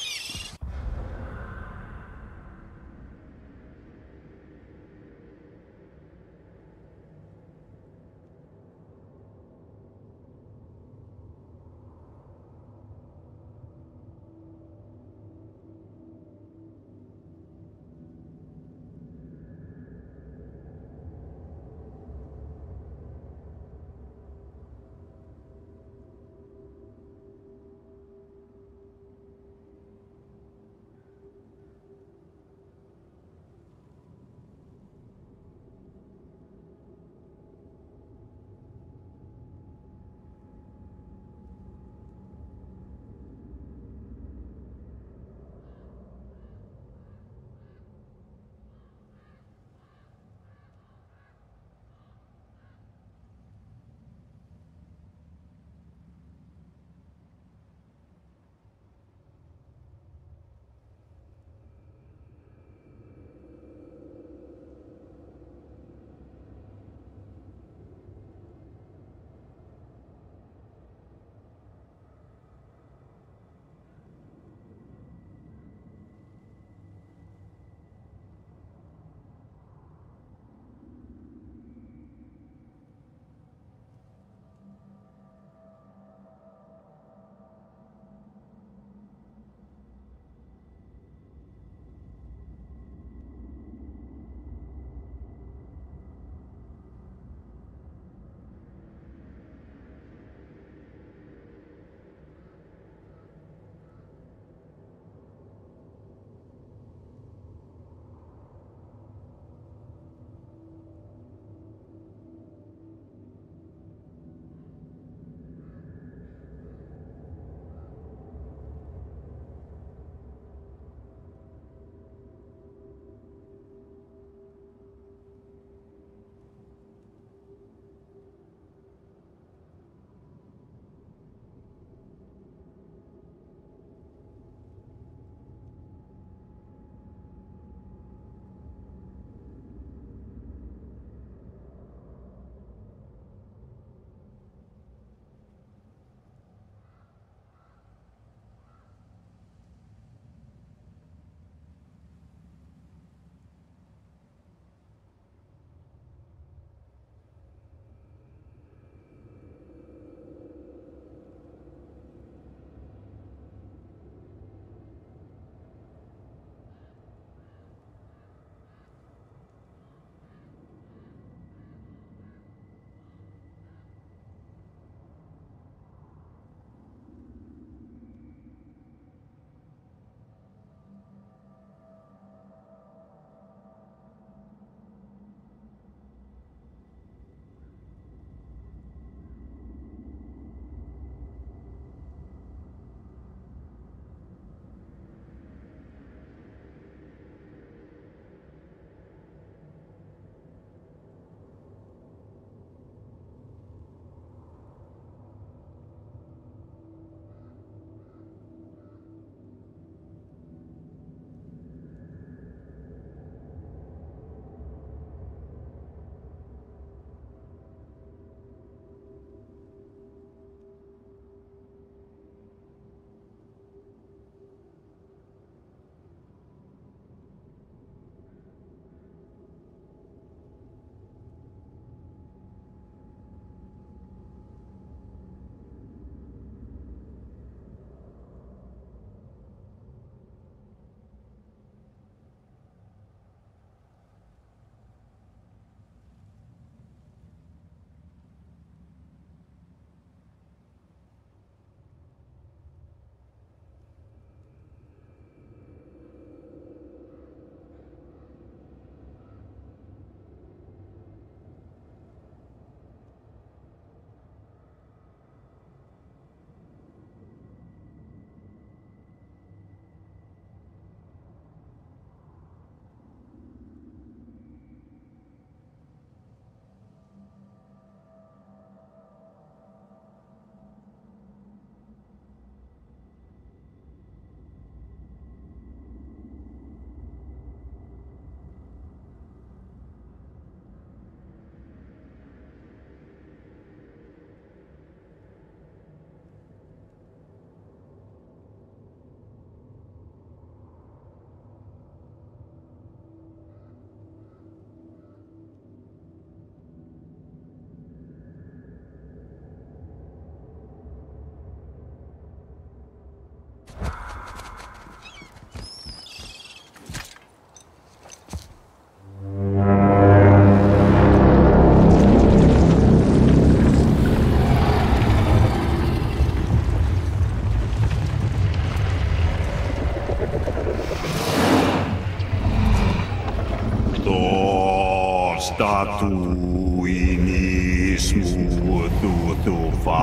D: Statu inismu thufa.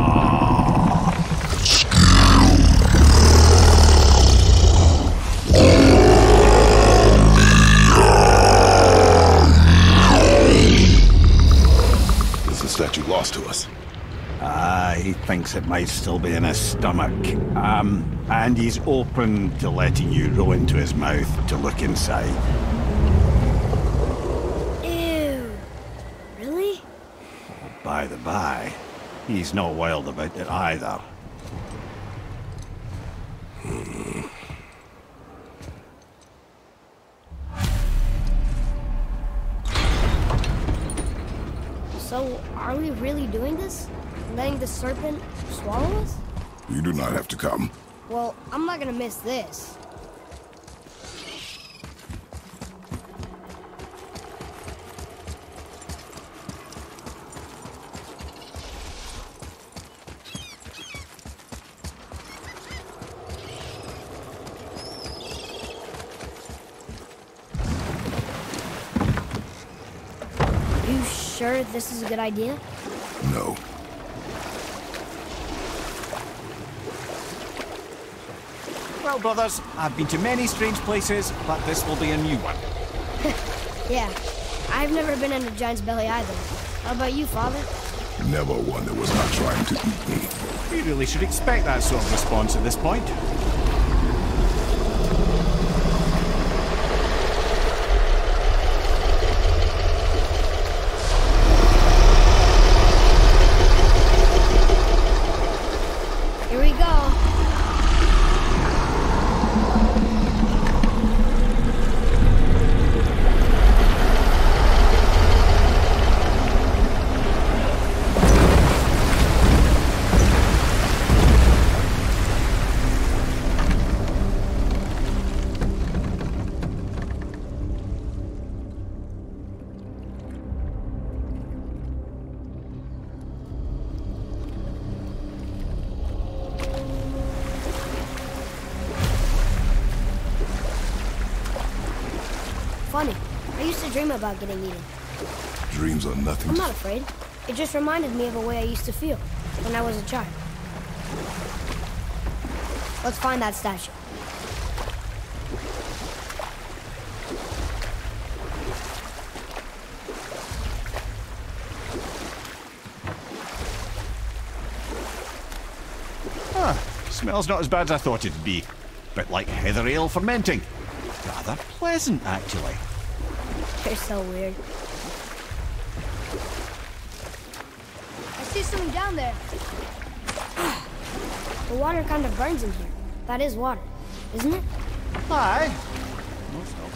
C: Is the statue lost to us?
D: He thinks it might still be in his stomach. And he's open to letting you roll into his mouth to look inside.
B: Ew. Really?
D: By the by, he's not wild about it either.
B: So, are we really doing this? Letting the serpent swallow us?
C: You do not have to come.
B: Well, I'm not gonna miss this. You sure this is a good idea?
C: No.
D: Well, brothers, I've been to many strange places, but this will be a new one.
B: Yeah. I've never been in a giant's belly either. How about you, Father?
C: Never one that was not trying to eat me.
D: We really should expect that sort of response at this point.
B: Here we go. Funny. I used to dream about getting eaten.
C: Dreams are nothing
B: I'm
C: to...
B: not afraid. It just reminded me of a way I used to feel when I was a child. Let's find that statue.
D: Smells not as bad as I thought it'd be. Bit like heather ale fermenting. Rather pleasant, actually.
B: You're so weird. I see something down there. The water kind of burns in here. That is water, isn't it?
D: Aye. Most of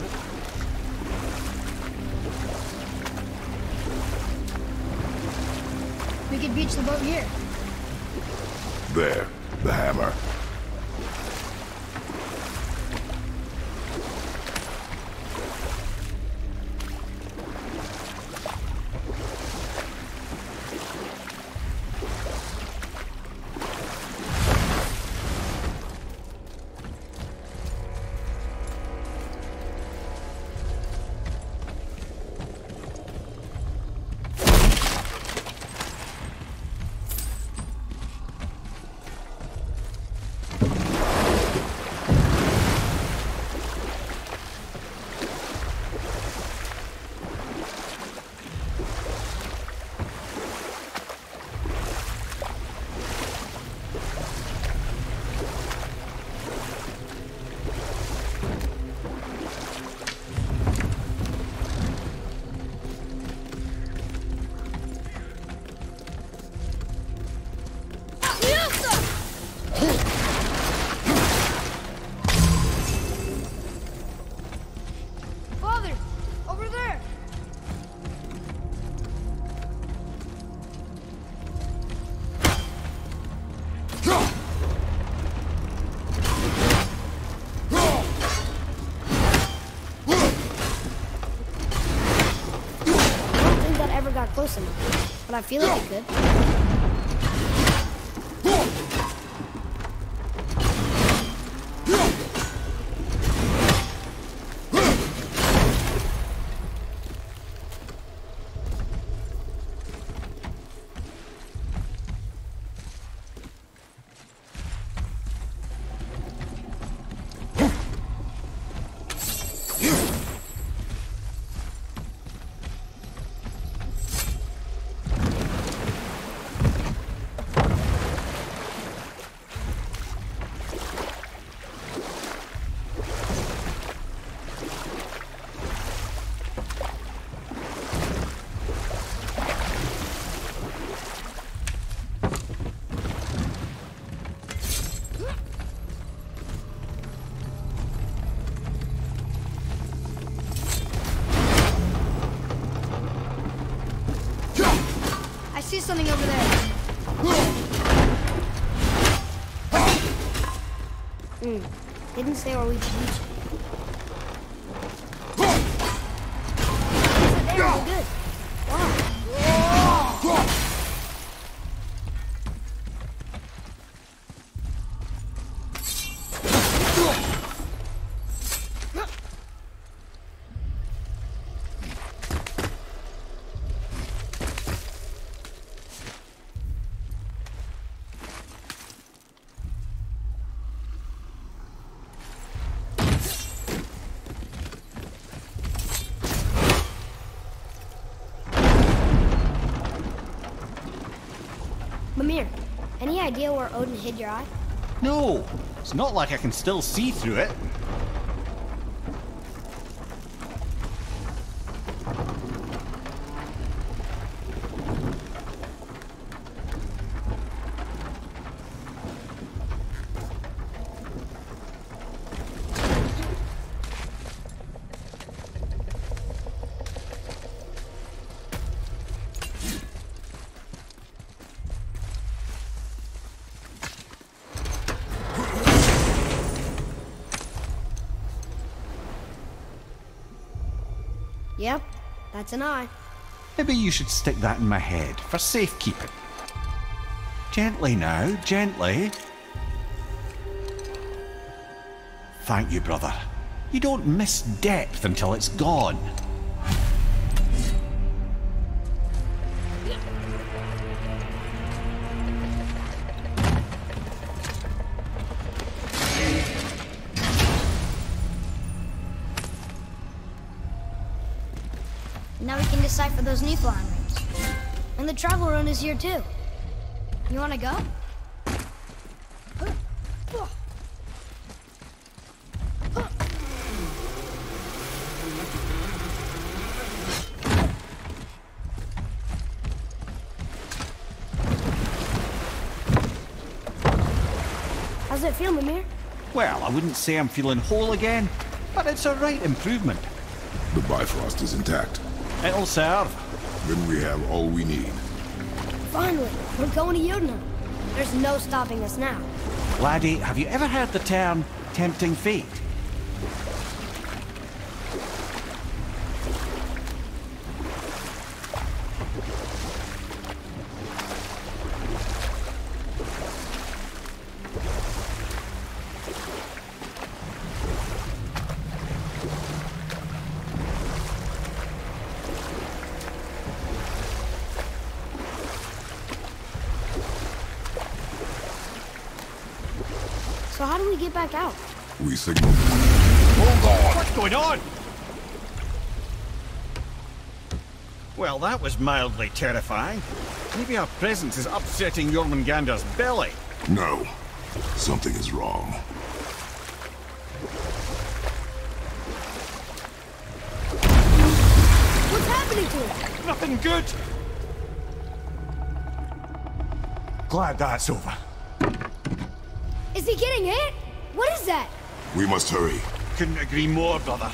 D: it.
B: We could beach the boat here.
C: There. The hammer.
B: Father, over there. I don't think that ever got close enough, but I feel like it could. see something over there. Didn't say where we could reach it. There, we're good. Wow. Mimir, any idea where Odin hid your eye?
D: No, it's not like I can still see through it.
B: Yep, that's an eye.
D: Maybe you should stick that in my head for safekeeping. Gently now, gently. Thank you, brother. You don't miss depth until it's gone.
B: Now we can decipher those Niflheim rings. And the travel rune is here too. You wanna go? How's it feel, Mimir?
D: Well, I wouldn't say I'm feeling whole again, but it's a right improvement.
C: The Bifrost is intact.
D: It'll serve.
C: Then we have all we need.
B: Finally, we're going to Jotunheim. There's no stopping us now.
D: Laddie, have you ever heard the term tempting fate?
B: So how do we get back out?
C: We signal.
D: What's going on? Well, that was mildly terrifying. Maybe our presence is upsetting Jormungandr's belly.
C: No. Something is wrong.
B: What's happening to him?
D: Nothing good. Glad that's over.
B: Is he getting hit? What is that?
C: We must hurry.
D: Couldn't agree more, brother.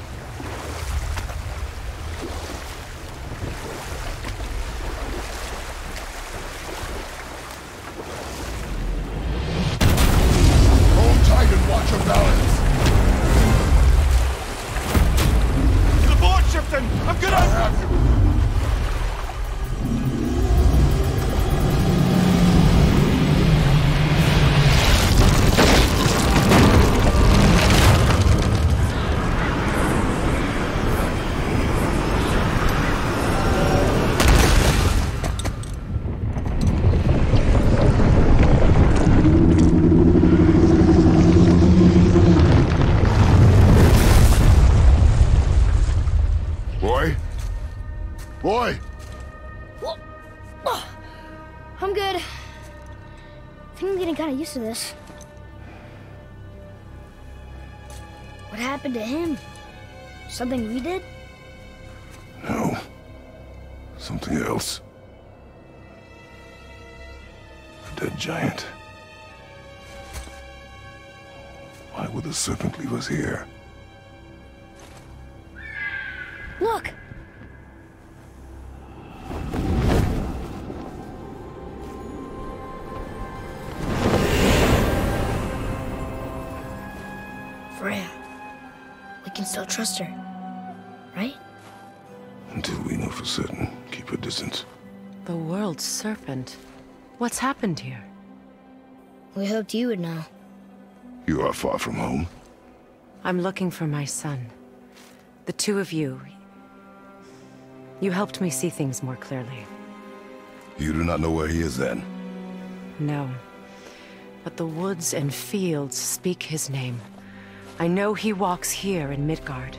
C: Hold tight and watch your balance.
D: The board shifting! I'm gonna...
C: I have you. Boy!
B: I'm good. I think I'm getting kind of used to this. What happened to him? Something we did?
C: No. Something else. A dead giant. Why would the serpent leave us here?
B: Look! still trust her, right?
C: Until we know for certain, keep her distance.
G: The world's serpent. What's happened here?
B: We hoped you would know.
C: You are far from home.
G: I'm looking for my son. The two of you. You helped me see things more clearly.
C: You do not know where he is then?
G: No. But the woods and fields speak his name. I know he walks here in Midgard.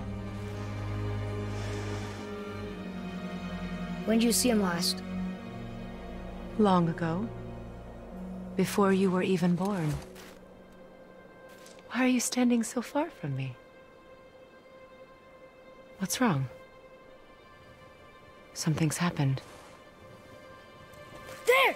B: When did you see him last?
G: Long ago. Before you were even born. Why are you standing so far from me? What's wrong? Something's happened.
B: There!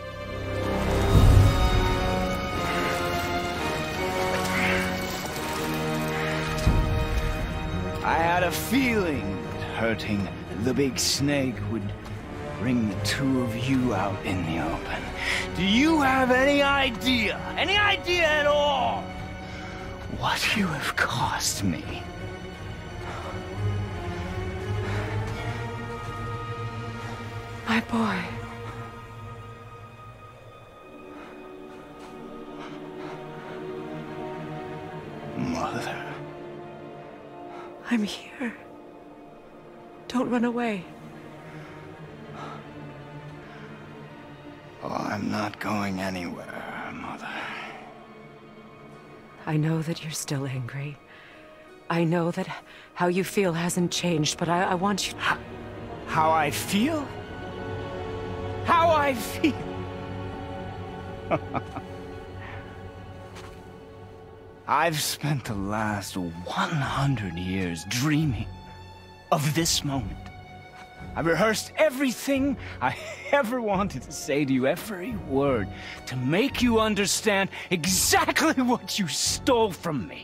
H: I had a feeling that hurting the big snake would bring the two of you out in the open. Do you have any idea at all, what you have cost me?
G: My boy.
H: Mother.
G: I'm here. Don't run away.
H: Oh, I'm not going anywhere, Mother.
G: I know that you're still angry. I know that how you feel hasn't changed, but I want you...
H: How I feel? How I feel? I've spent the last 100 years dreaming of this moment. I rehearsed everything I ever wanted to say to you, every word, to make you understand exactly what you stole from me.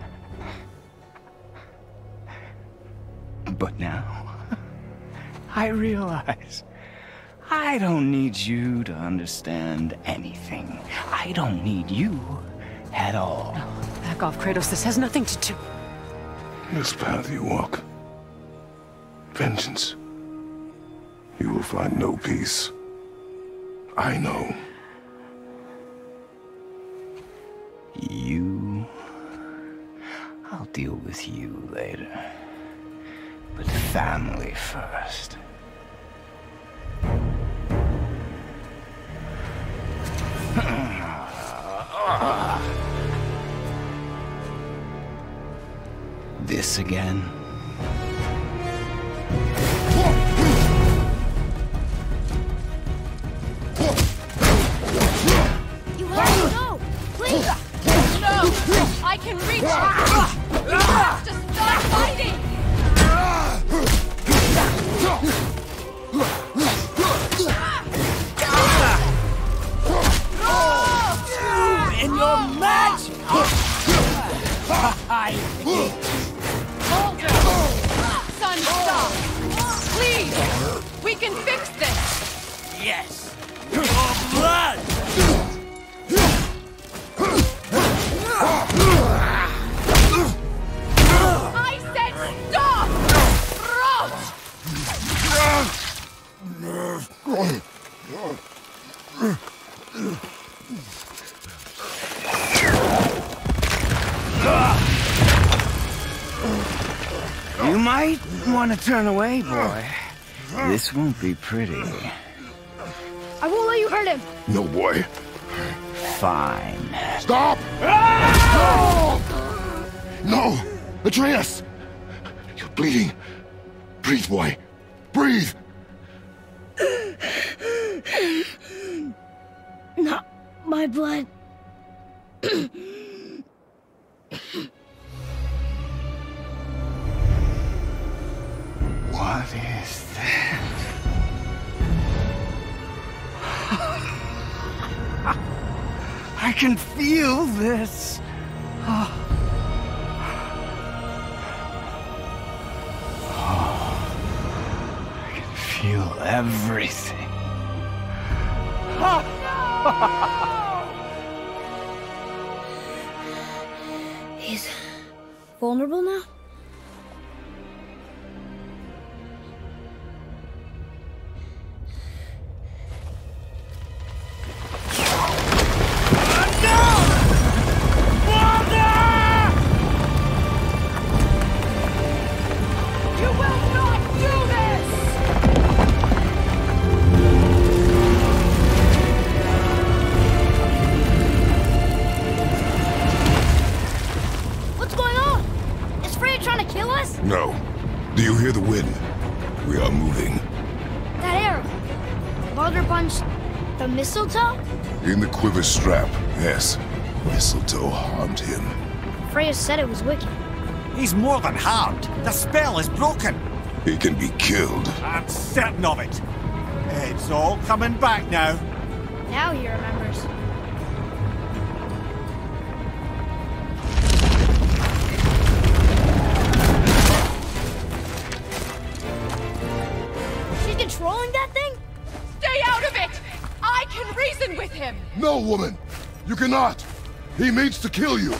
H: But now, I realize I don't need you to understand anything. I don't need you at all.
G: No, back off, Kratos. This has nothing to do...
C: This path you walk, vengeance, you will find no peace. I know.
H: You... I'll deal with you later. But family first. This again?
B: You have to go! Please!
I: No! I can reach you! You have to stop fighting!
H: In your magic! I hate
I: Son, stop! Please! We can fix this!
H: Yes! Your blood!
I: I said stop!
H: You might want to turn away, boy. This won't be pretty.
B: I won't let you hurt him!
C: No, boy.
H: Fine.
C: Stop! No! Atreus! You're bleeding. Breathe, boy. Breathe!
B: Not my blood.
H: What is that? I can feel this. I can feel everything.
B: He's vulnerable now?
C: Arrow, do you hear the wind? We are moving.
B: That arrow. Baldur punched the mistletoe?
C: In the quiver strap, yes. Mistletoe harmed him.
B: Freya said it was wicked.
D: He's more than harmed. The spell is broken.
C: He can be killed.
D: I'm certain of it. It's all coming back now.
B: Now he remembers. She's controlling that thing?
I: Stay out of it! I can reason with him!
C: No, woman! You cannot! He means to kill you!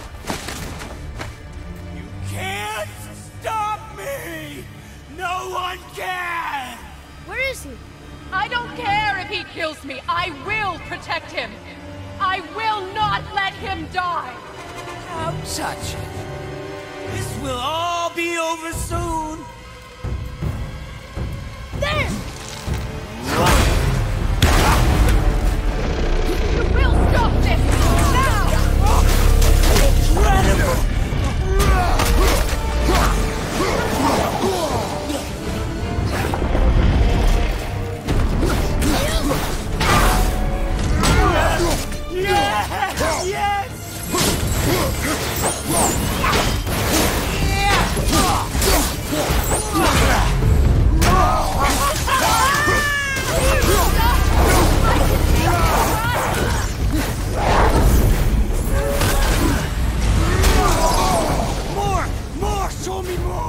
D: You can't stop me! No one can!
B: Where is he?
I: I don't care if he kills me. I will protect him. I will not let him die.
J: Don't touch it. This will all be over soon.
B: There!
I: You will stop this now!
J: Incredible! Yes!
D: More! Show me more!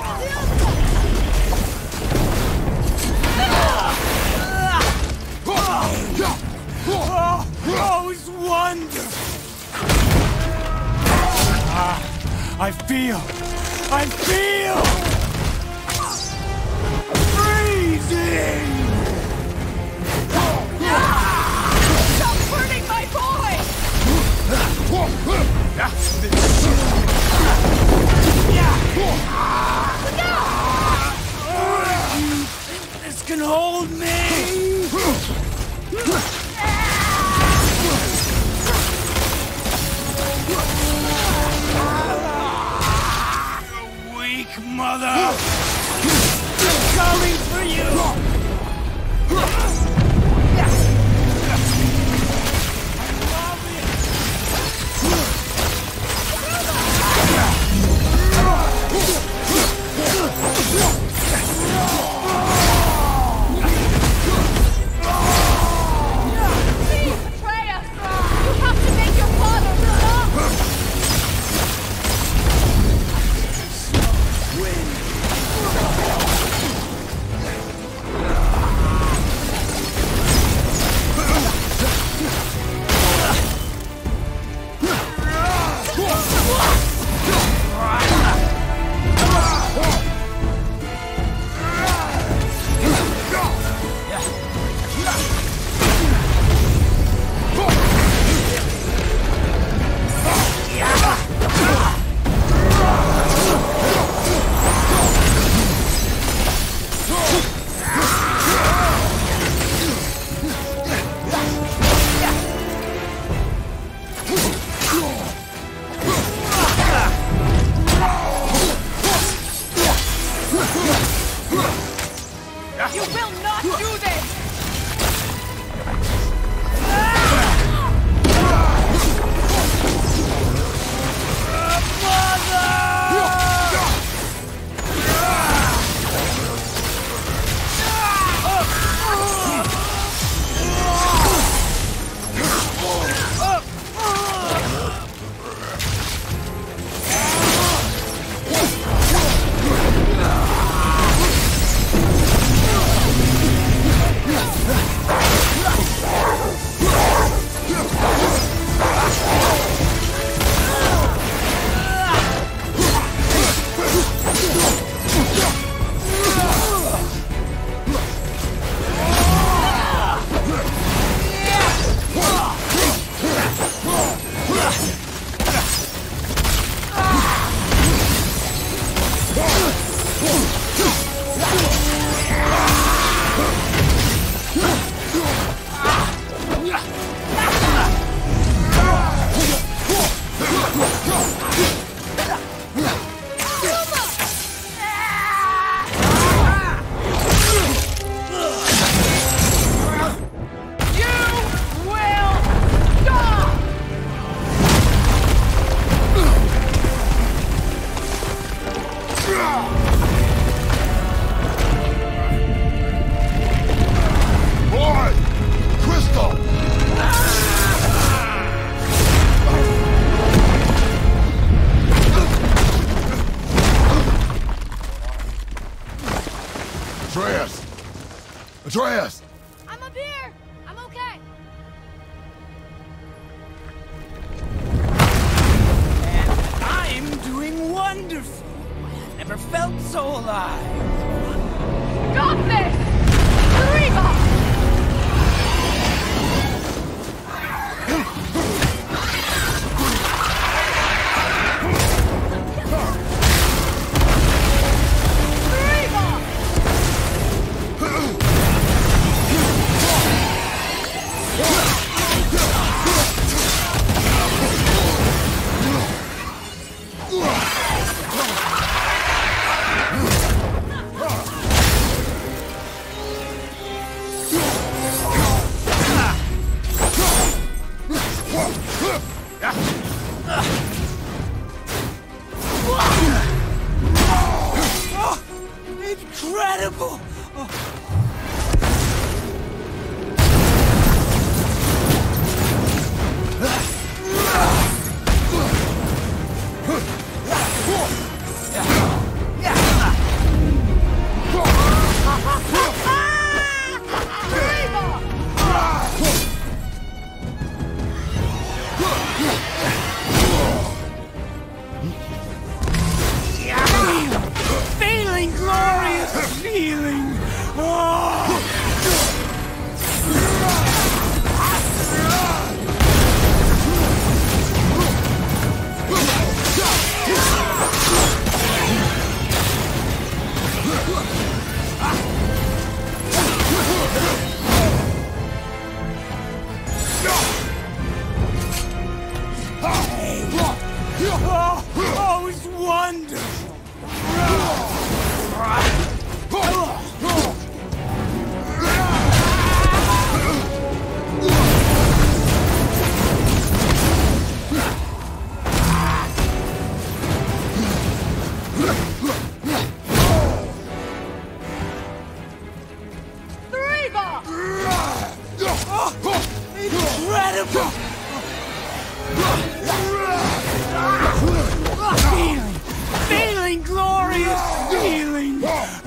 D: Oh, it's wonderful! I feel freezing!
I: Stop hurting my boy!
J: This can hold me!
D: Weak mother! Coming for you!
I: Please betray us! You have to make your father stop! You will not do this!
C: Atreus! Atreus!
B: I'm up here! I'm okay!
J: And I'm doing wonderful. I've never felt so alive.
I: Stop this! Reba!
J: Incredible! Feeling glorious feeling! Oh, it's wonderful! Incredible! Feeling glorious feeling!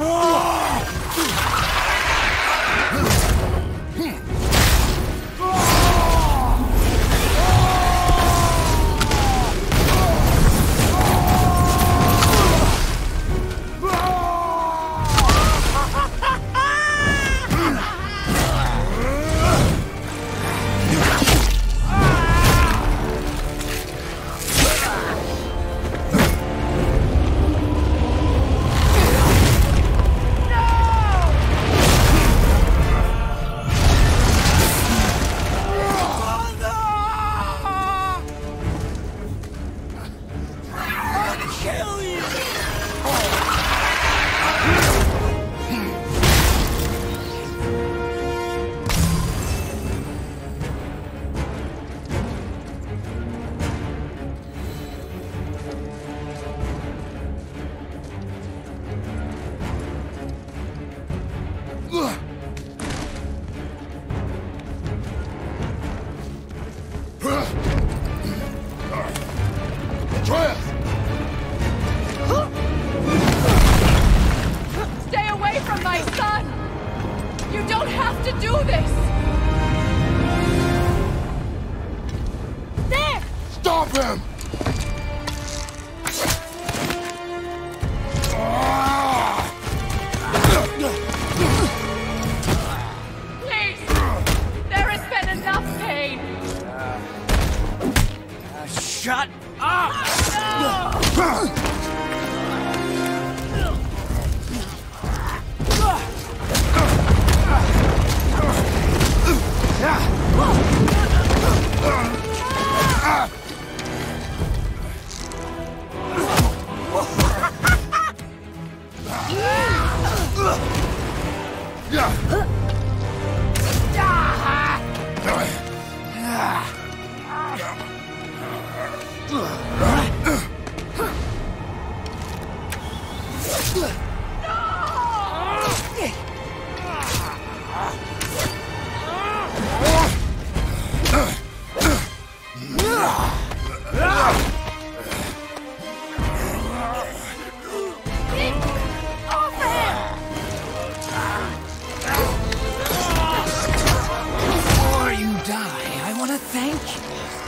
I: Stay away from my son! You don't have to do this!
B: There!
C: Stop him!
I: Please! There has been enough pain!
J: Shut up!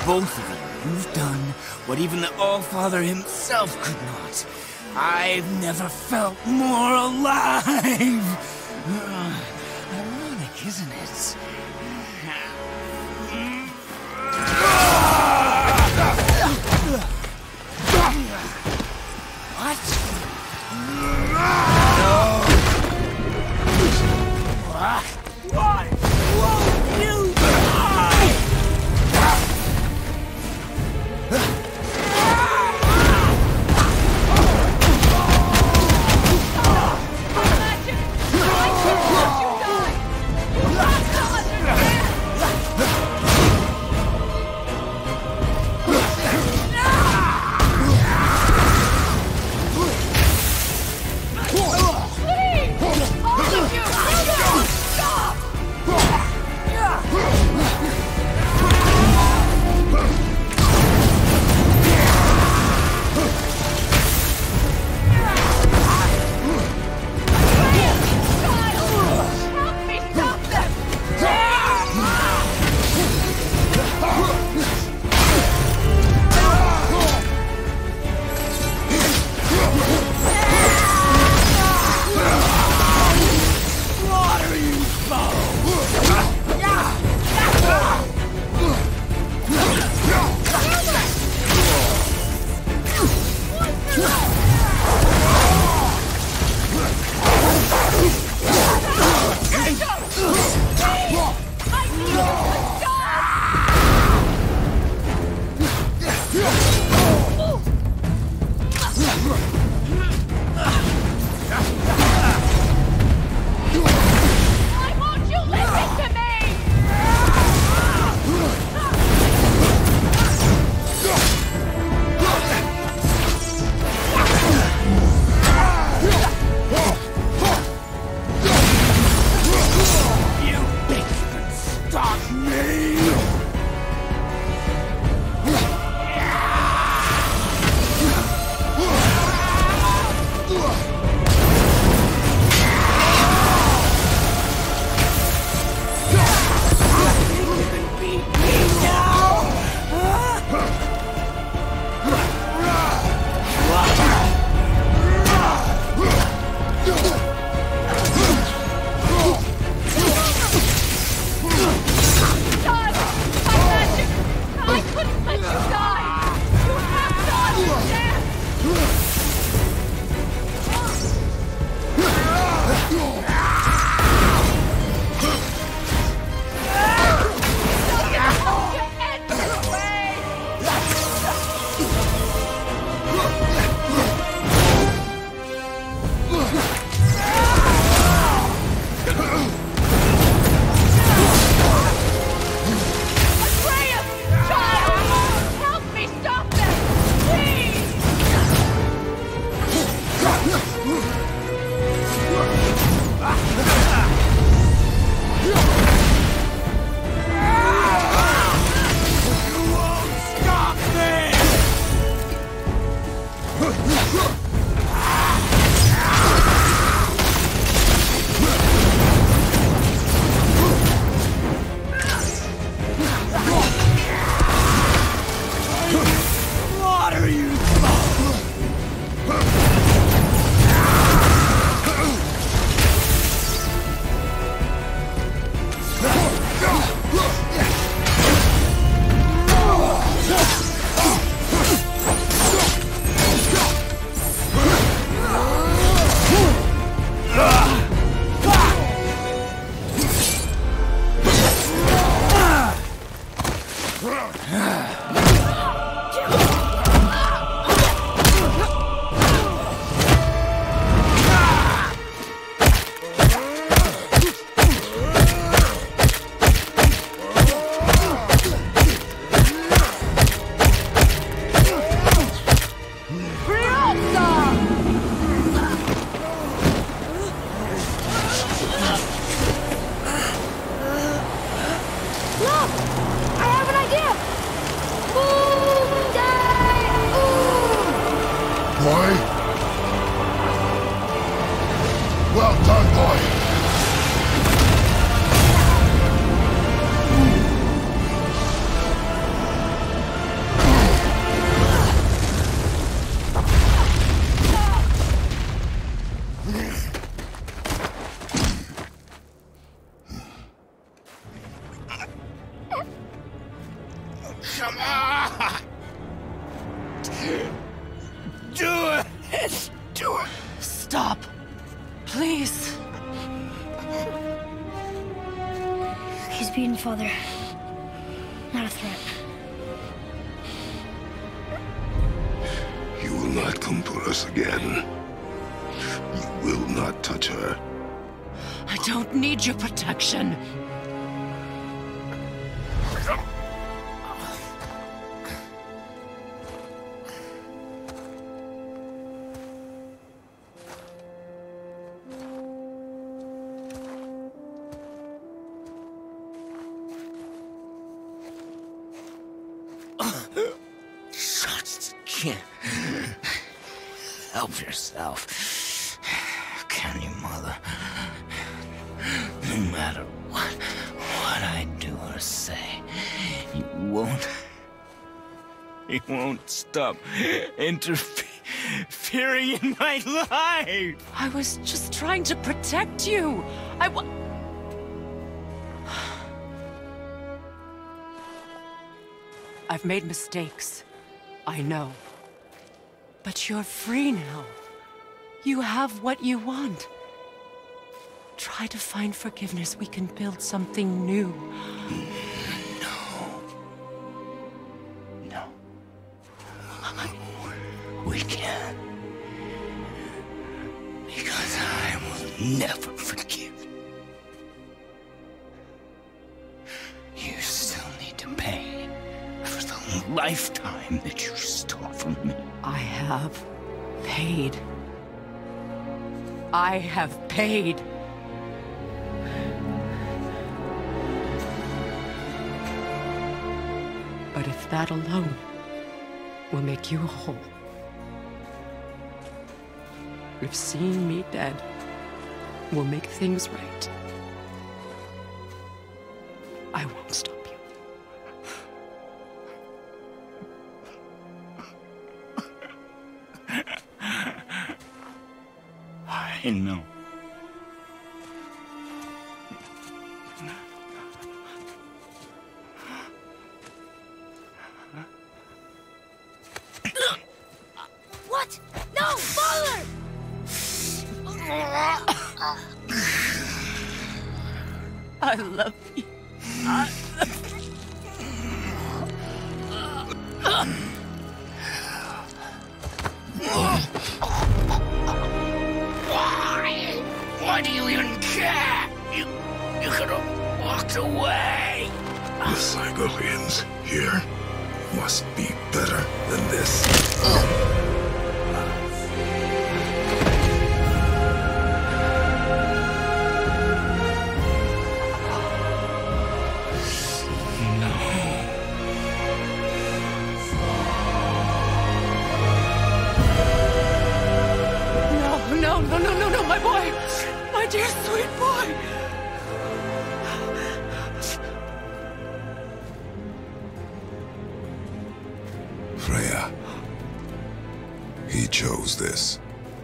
J: both of you, you've done what even the All-Father himself could not. I've never felt more alive! Ironic, isn't it? What? No! Why won't you die?
G: Please.
B: He's beaten, Father. Not a threat.
C: You will not come for us again. You will not touch her.
G: I don't need your protection.
J: Just can't help yourself. Can you, Mother? No matter what I do or say, you won't stop interfering in my life.
G: I was just trying to protect you. I've made mistakes. I know. But you're free now. You have what you want. Try to find forgiveness. We can build something new.
J: No. We can't. Because I will never forgive you. You still need to pay for the lifetime that you stole from me.
G: I have paid. I have paid. But if that alone will make you whole, if seeing me dead will make things right, I won't stop you.
J: I know.
B: What? No, Father!
G: I love you.
J: Why do you even care? You could have walked away.
C: The Cygolians here must be better than this.
G: No, my boy! My dear sweet boy!
C: Freya. He chose this.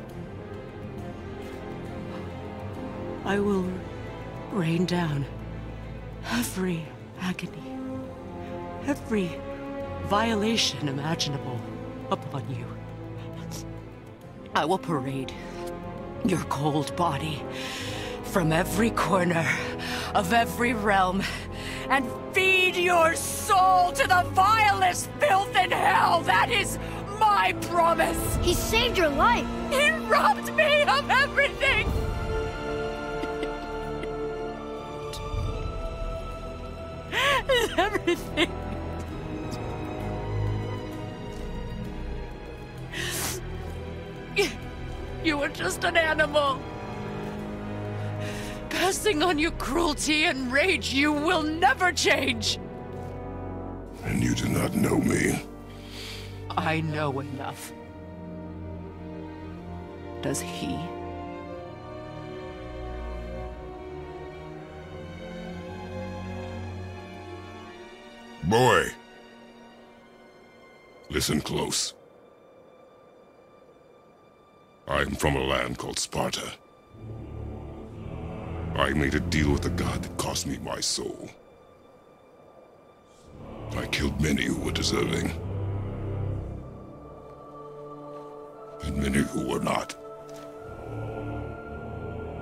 G: I will rain down every agony, every violation imaginable upon you. I will parade your cold body from every corner of every realm and feed your soul to the vilest filth in hell. That is my promise.
B: He saved your life.
G: He robbed me of everything. Everything. You were just an animal. Passing on your cruelty and rage, you will never change.
C: And you do not know me.
G: I know enough. Does he?
C: Boy. Listen close. I am from a land called Sparta. I made a deal with the god that cost me my soul. I killed many who were deserving. And many who were not.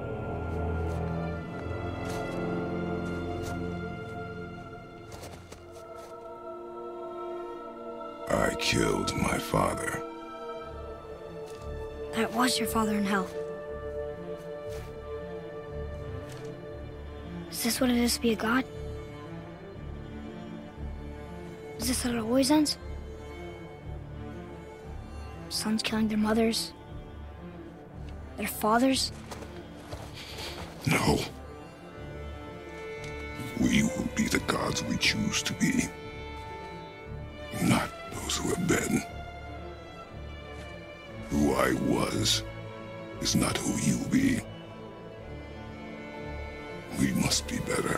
C: I killed my father.
B: That was your father in hell. Is this what it is to be a god? Is this how it always ends? Sons killing their mothers? Their fathers?
C: No. We will be the gods we choose to be. Not those who have been. Who I was is not who you be. We must be better.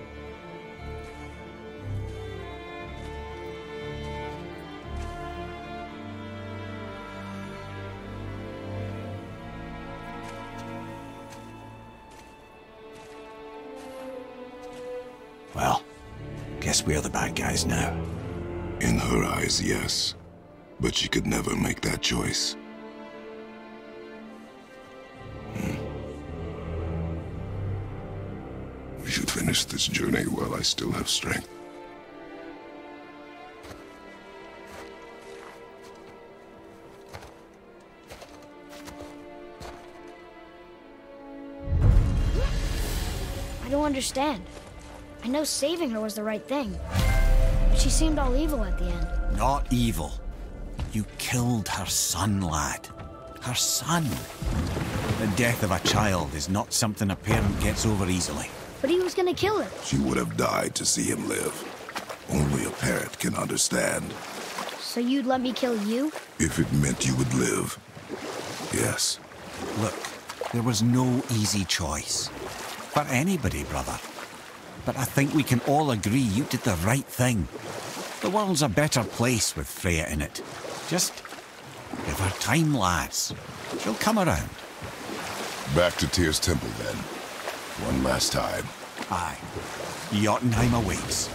A: Well, guess we're the bad guys now.
C: In her eyes, yes. But she could never make that choice. We should finish this journey while I still have strength.
B: I don't understand. I know saving her was the right thing. But she seemed all evil at the end.
A: Not evil. You killed her son, lad. Her son. The death of a child is not something a parent gets over easily.
B: But he was gonna kill her.
C: She would have died to see him live. Only a parent can understand.
B: So you'd let me kill you?
C: If it meant you would live. Yes.
A: Look, there was no easy choice. For anybody, brother. But I think we can all agree you did the right thing. The world's a better place with Freya in it. Just give her time, lads. She'll come around.
C: Back to Tyr's temple, then. One last time.
A: Aye. Jotunheim awaits.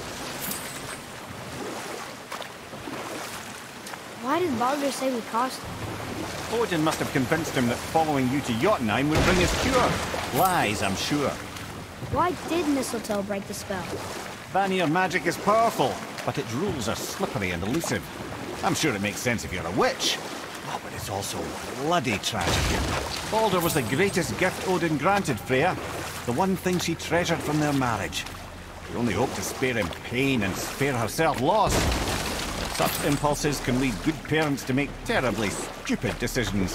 B: Why did Baldur say we cost him?
D: Odin must have convinced him that following you to Jotunheim would bring us cure. Lies, I'm sure.
B: Why did Mistletoe break the spell?
D: Vanir magic is powerful, but its rules are slippery and elusive. I'm sure it makes sense if you're a witch. Oh, but it's also bloody tragic. Baldur was the greatest gift Odin granted Freya. The one thing she treasured from their marriage. She only hoped to spare him pain and spare herself loss. But such impulses can lead good parents to make terribly stupid decisions.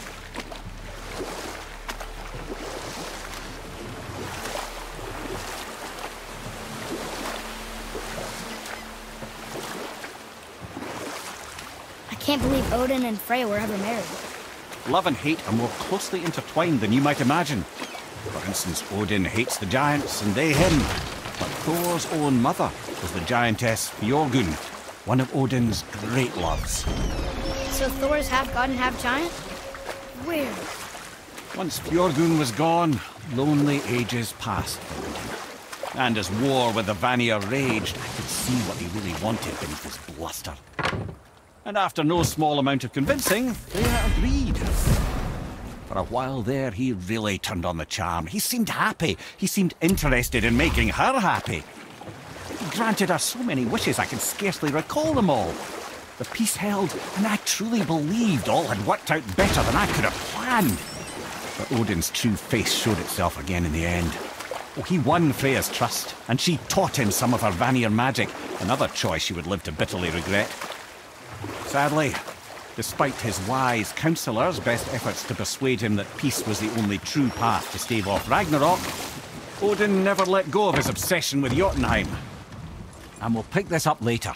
B: I can't believe Odin and Freya were ever married.
D: Love and hate are more closely intertwined than you might imagine. For instance, Odin hates the giants and they him. But Thor's own mother was the giantess Fjorgun, one of Odin's great loves.
B: So Thor's half god and half giant? Weird.
D: Once Fjorgun was gone, lonely ages passed for Odin. And as war with the Vanir raged, I could see what he really wanted beneath his bluster. And after no small amount of convincing, Freya agreed. For a while there, he really turned on the charm. He seemed happy. He seemed interested in making her happy. He granted her so many wishes I can scarcely recall them all. The peace held, and I truly believed all had worked out better than I could have planned. But Odin's true face showed itself again in the end. Oh, he won Freya's trust, and she taught him some of her Vanir magic, another choice she would live to bitterly regret. Sadly, despite his wise counsellors' best efforts to persuade him that peace was the only true path to stave off Ragnarok, Odin never let go of his obsession with Jotunheim. And we'll pick this up later.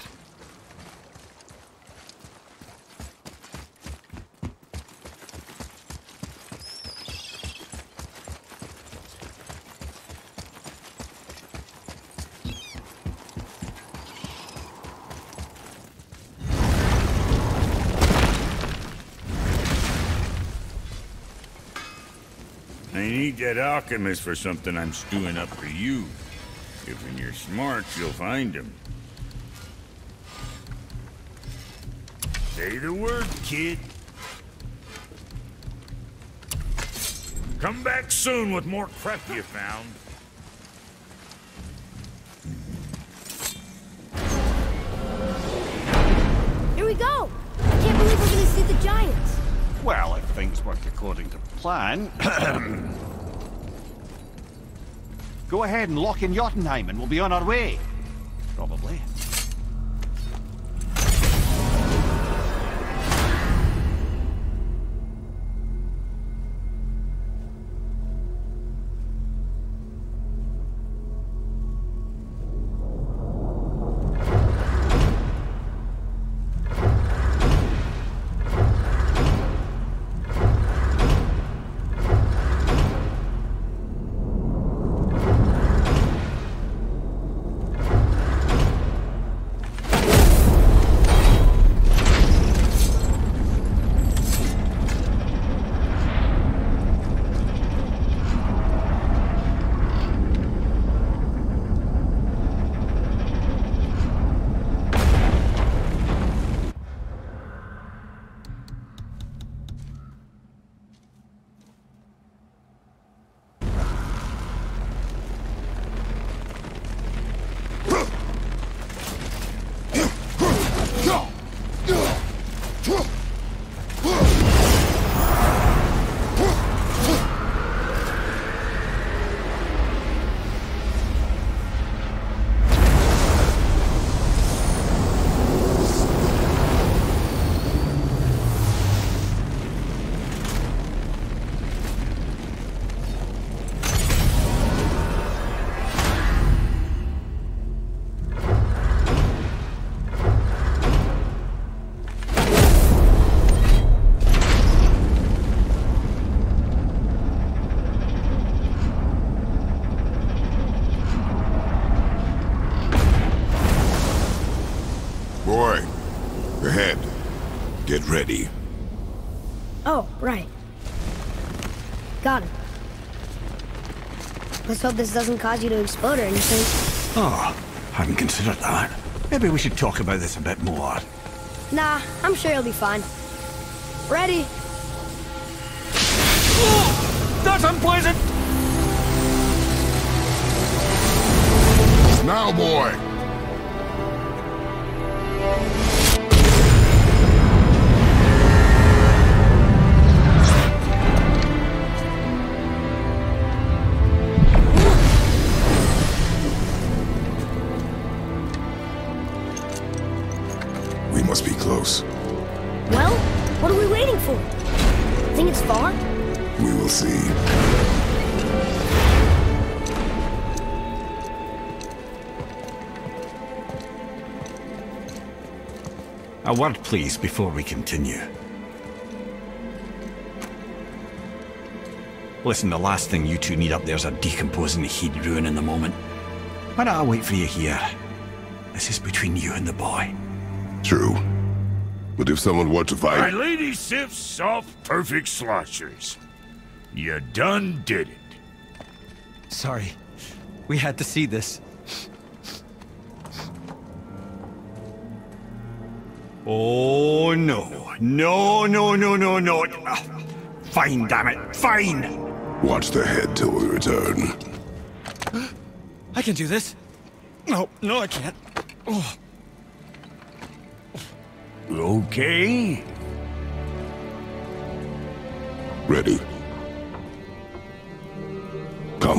E: I need that alchemist for something I'm stewing up for you. If when you're smart, you'll find him. Say the word, kid. Come back soon with more crap you found.
B: Here we we go? I can't believe we're gonna see the giants.
D: Well, if things work according to plan... Go ahead and lock in Jotunheim and we'll be on our way. Probably.
C: Boy, ahead. Get ready.
B: Oh, right. Got it. Let's hope this doesn't cause you to explode or anything.
A: Oh, hadn't considered that. Maybe we should talk about this a bit more.
B: Nah, I'm sure you'll be fine. Ready?
A: That's unpleasant!
C: Now, boy! We must be close.
B: Well, what are we waiting for? Think it's far?
C: We will see.
A: A word, please, before we continue. Listen, the last thing you two need up there's a decomposing heat ruining the moment. Why don't I wait for you here? This is between you and the boy.
C: True. But if someone were to
E: My
C: fight...
E: lady sips soft, perfect sloshers. You done did it.
F: Sorry. We had to see this.
A: Oh, no. No, no, no, no, no. Fine, damn it. Fine!
C: Watch the head till we return.
F: I can do this. No, I can't. Oh.
E: Okay.
C: Ready. Come.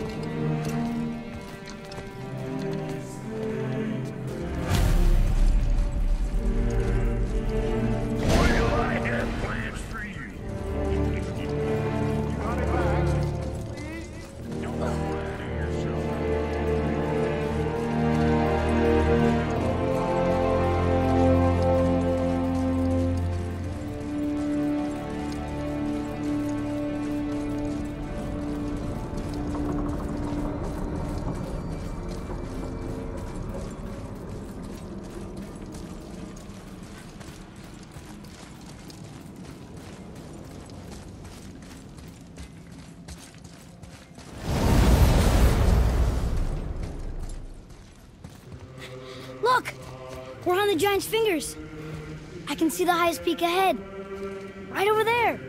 B: Look! We're on the giant's fingers. I can see the highest peak ahead. Right over there.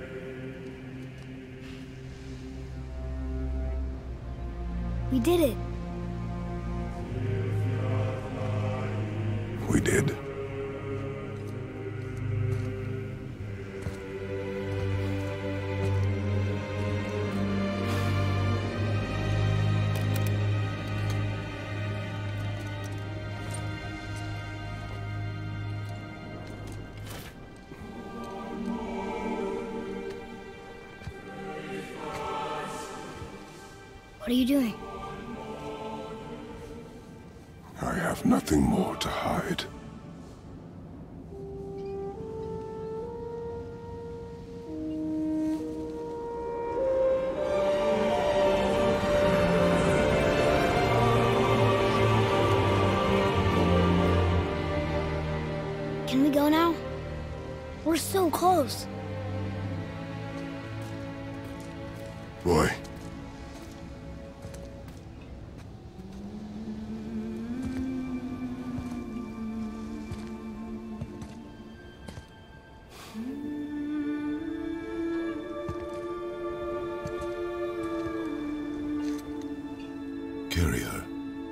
B: We did it.
C: We did.
B: What are you doing?
C: I have nothing more to hide.
B: Can we go now? We're so close.
C: Boy. Carry her.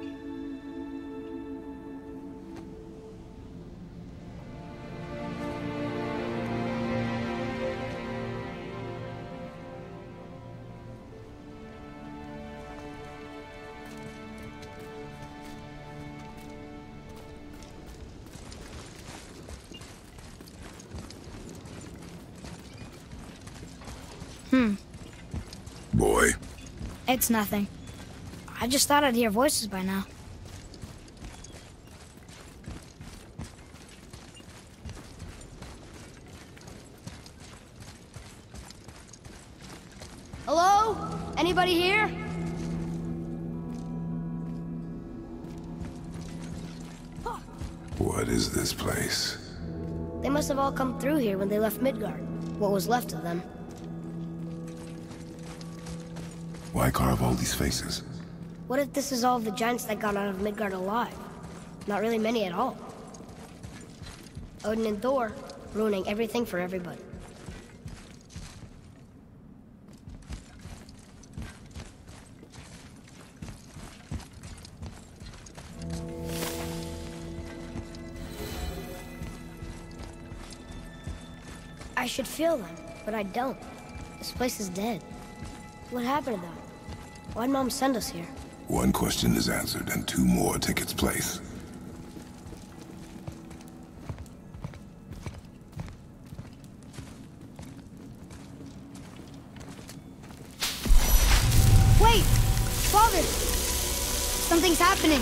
C: Boy.
B: It's nothing. I just thought I'd hear voices by now. Hello? Anybody here?
C: What is this place?
B: They must have all come through here when they left Midgard. What was left of them.
C: Why carve all these faces?
B: What if this is all of the giants that got out of Midgard alive? Not really many at all. Odin and Thor, ruining everything for everybody. I should feel them, but I don't. This place is dead. What happened to them? Why'd Mom send us here?
C: One question is answered, and two more take its place.
B: Wait! Father! Something's happening!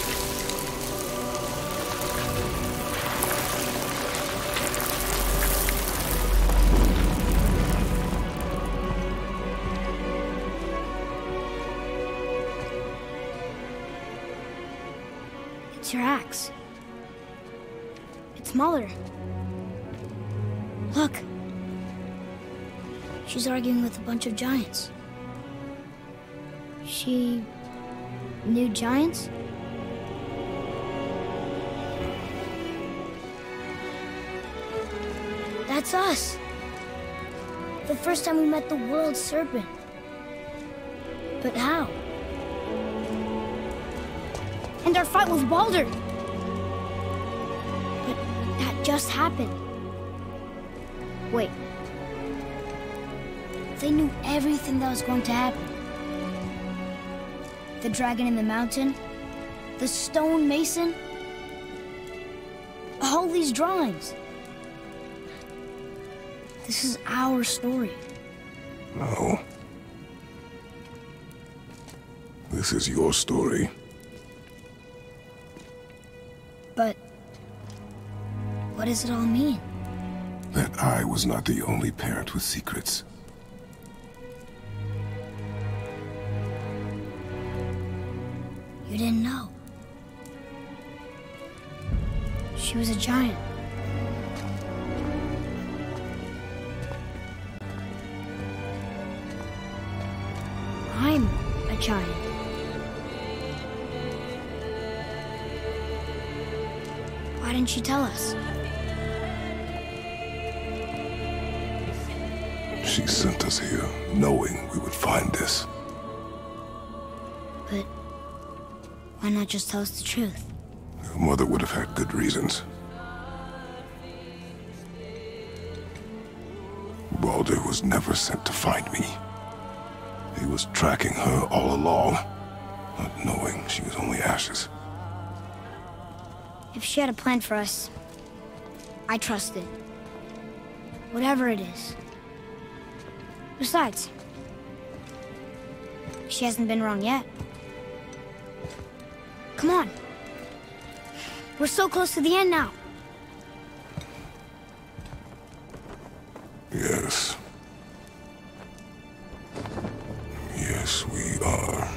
B: It's your axe. It's Mother. Look. She's arguing with a bunch of giants. She knew giants? That's us. The first time we met the world serpent. But how? And our fight with Baldur. But that just happened. Wait. They knew everything that was going to happen. The dragon in the mountain, the stone mason, all these drawings. This is our story.
C: No. This is your story.
B: But what does it all mean?
C: That I was not the only parent with secrets.
B: You didn't know. She was a giant. I'm a giant. Why didn't you tell us?
C: She sent us here, knowing we would find this.
B: But why not just tell us the truth?
C: Your mother would have had good reasons. Baldur was never sent to find me. He was tracking her all along, not knowing she was only ashes.
B: If she had a plan for us, I trust it. Whatever it is. Besides, she hasn't been wrong yet. Come on. We're so close to the end now.
C: Yes. Yes, we are.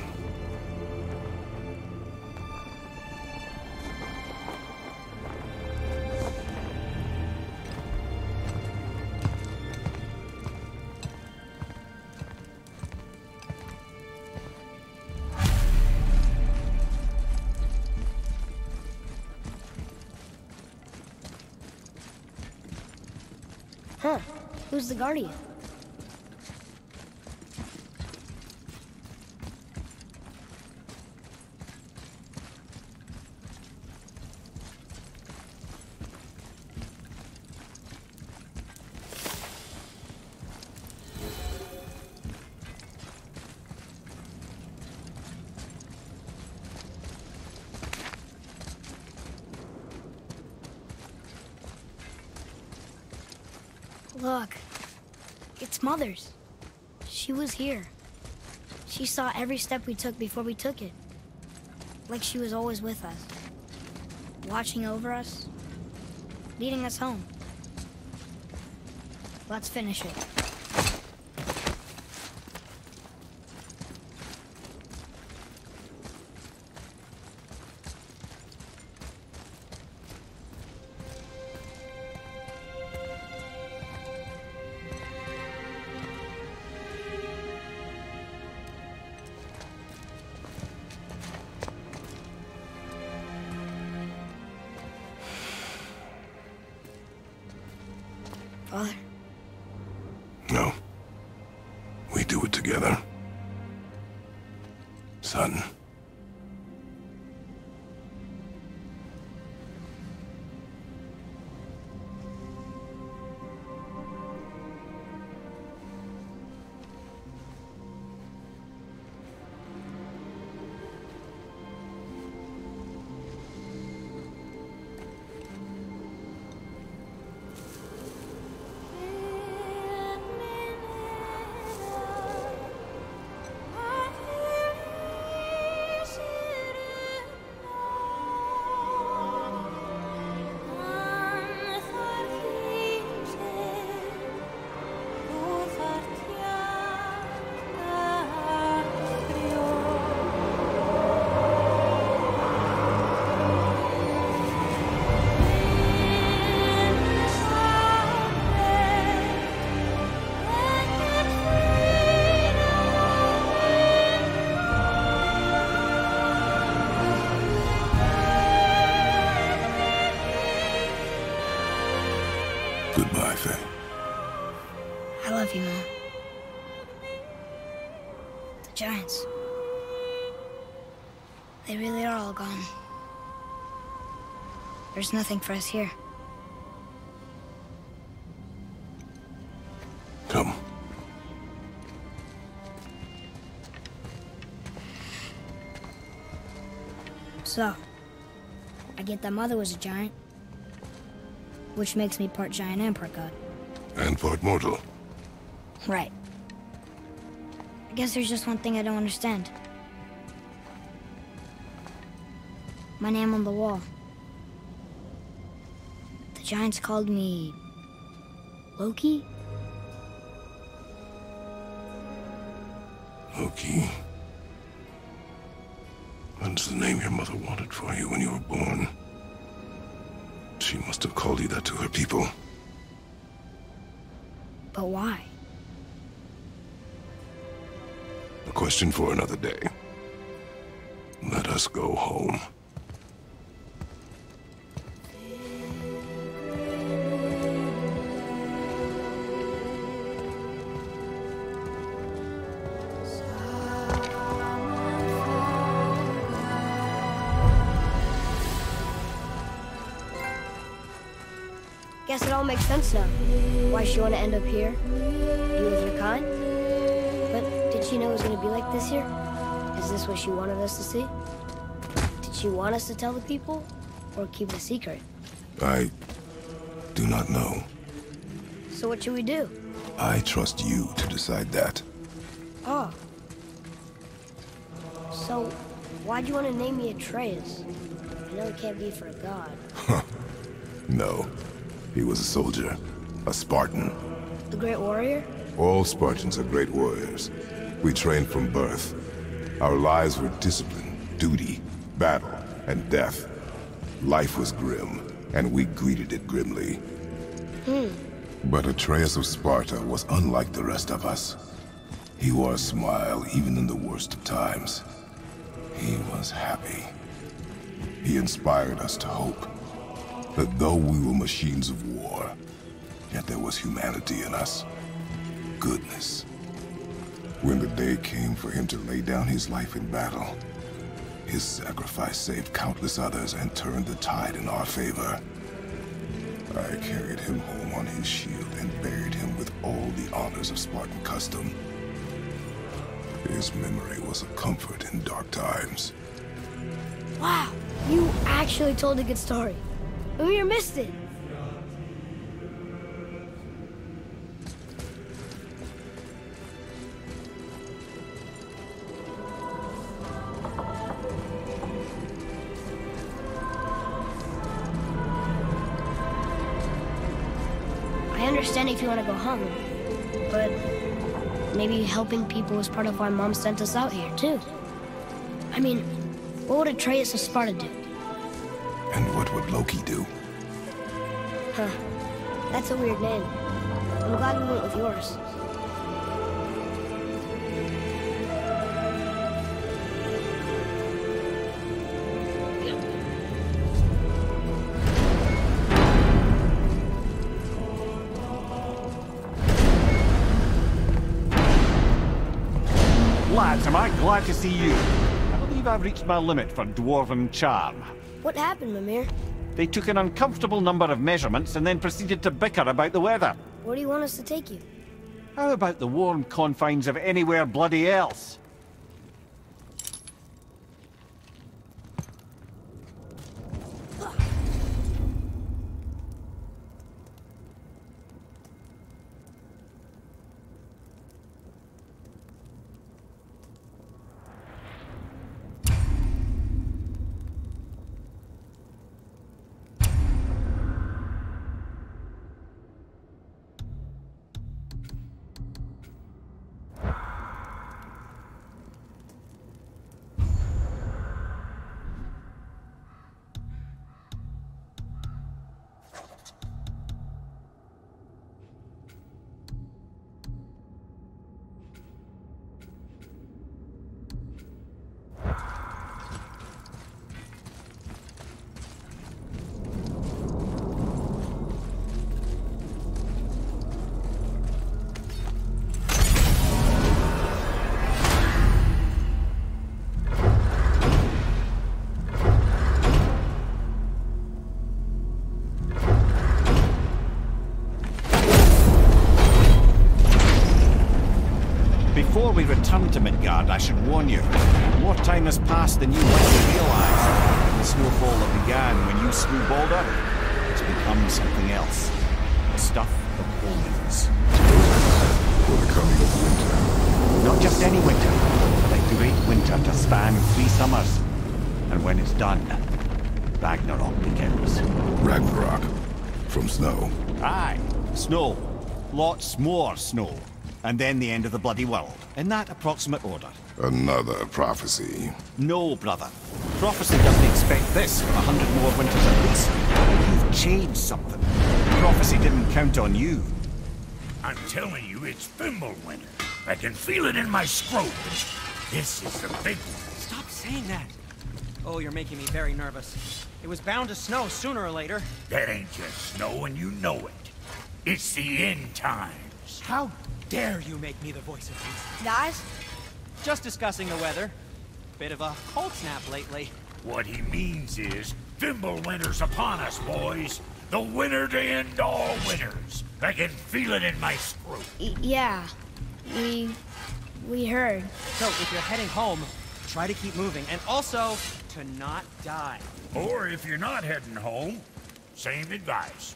B: Huh. Who's the Guardian? Look, it's Mother's. She was here. She saw every step we took before we took it. Like she was always with us. Watching over us. Leading us home. Let's finish it. Father?
C: No. We do it together. Son. Goodbye, Faye.
B: I love you, Mom. The Giants. They really are all gone. There's nothing for us here.
C: Come.
B: So, I get that Mother was a giant, which makes me part giant and part god.
C: And part mortal.
B: Right. I guess there's just one thing I don't understand. My name on the wall. The Giants called me... Loki?
C: Loki. That's the name your mother wanted for you when you were born. She must have called you that to her people.
B: But why?
C: A question for another day. Let us go home.
B: Guess it all makes sense now. Why she want to end up here? Be with her kind? But did she know it was going to be like this here? Is this what she wanted us to see? Did she want us to tell the people? Or keep it a secret?
C: I do not know.
B: So what should we do?
C: I trust you to decide that.
B: Oh. So, why'd you want to name me Atreus? I know it can't be for a god.
C: No. He was a soldier. A Spartan.
B: The Great Warrior?
C: All Spartans are great warriors. We trained from birth. Our lives were discipline, duty, battle, and death. Life was grim, and we greeted it grimly. But Atreus of Sparta was unlike the rest of us. He wore a smile even in the worst of times. He was happy. He inspired us to hope that though we were machines of war, yet there was humanity in us. Goodness. When the day came for him to lay down his life in battle, his sacrifice saved countless others and turned the tide in our favor. I carried him home on his shield and buried him with all the honors of Spartan custom. His memory was a comfort in dark times.
B: Wow, you actually told a good story. Mimir missed it. I understand if you want to go home, but maybe helping people is part of why Mom sent us out here, too. I mean, what would Atreus of Sparta do?
C: And what would Loki do?
B: Huh. That's a weird name. I'm glad we went with yours.
D: Lads, am I glad to see you. I believe I've reached my limit for dwarven charm.
B: What happened, Mimir?
D: They took an uncomfortable number of measurements and then proceeded to bicker about the weather.
B: Where do you want us to take you?
D: How about the warm confines of anywhere bloody else? Before we return to Midgard, I should warn you. More time has passed than you likely realize. The snowfall that began when you slew Baldur, it's become something else. The stuff of omens.
C: For the coming of winter.
D: Not just any winter, but a great winter to span 3 summers. And when it's done, Ragnarok begins.
C: Ragnarok. From snow.
D: Aye, snow. Lots more snow. And then the end of the bloody world, in that approximate order.
C: Another prophecy.
D: No, brother. Prophecy doesn't expect this for 100 more winters at least. You've changed something. Prophecy didn't count on you.
E: I'm telling you, it's Fimbulwinter. I can feel it in my scrotum. This is the big one.
F: Stop saying that. Oh, you're making me very nervous. It was bound to snow sooner or later.
E: That ain't just snow, and you know it. It's the end times.
F: How dare you make me the voice of reason?
B: Guys?
F: Just discussing the weather. Bit of a cold snap lately.
E: What he means is, Fimbulwinter's upon us, boys. The winter to end all winters. I can feel it in my scrotum.
B: Yeah. We heard.
F: So, if you're heading home, try to keep moving, and also, to not die.
E: Or if you're not heading home, same advice.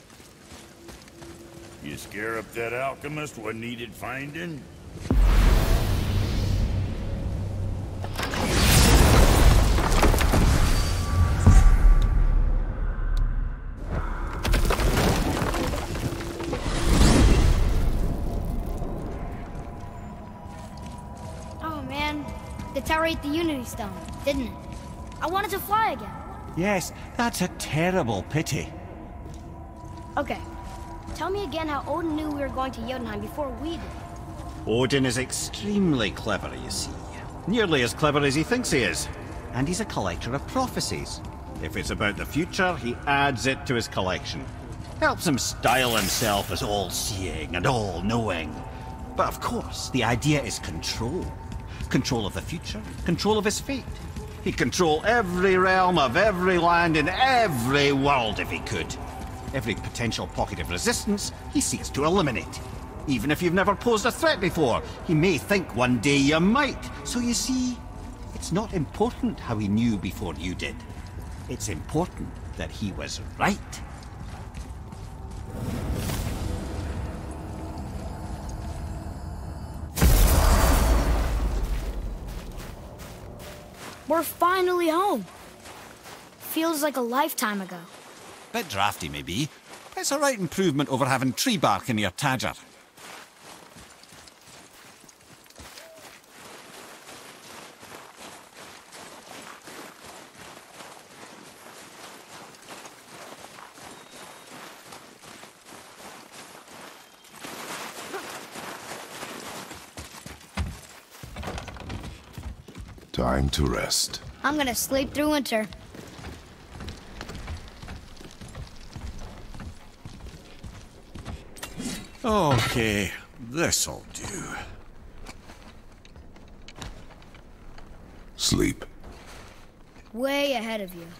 E: You scare up that alchemist what needed finding?
B: The tower ate the Unity Stone, didn't it? I wanted to fly again.
A: Yes, that's a terrible pity.
B: Okay. Tell me again how Odin knew we were going to Jotunheim before we did.
D: Odin is extremely clever, you see. Nearly as clever as he thinks he is. And he's a collector of prophecies. If it's about the future, he adds it to his collection. Helps him style himself as all-seeing and all-knowing. But of course, the idea is control. Control of the future, control of his fate. He'd control every realm of every land in every world if he could. Every potential pocket of resistance, he seeks to eliminate. Even if you've never posed a threat before, he may think one day you might. So you see, it's not important how he knew before you did. It's important that he was right.
B: We're finally home. Feels like a lifetime ago.
A: Bit drafty, maybe, but it's a right improvement over having tree bark in your Tadger.
C: Time to rest.
B: I'm gonna sleep through winter.
A: Okay, this'll do.
C: Sleep.
B: Way ahead of you.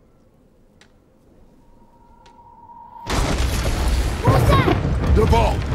C: The ball!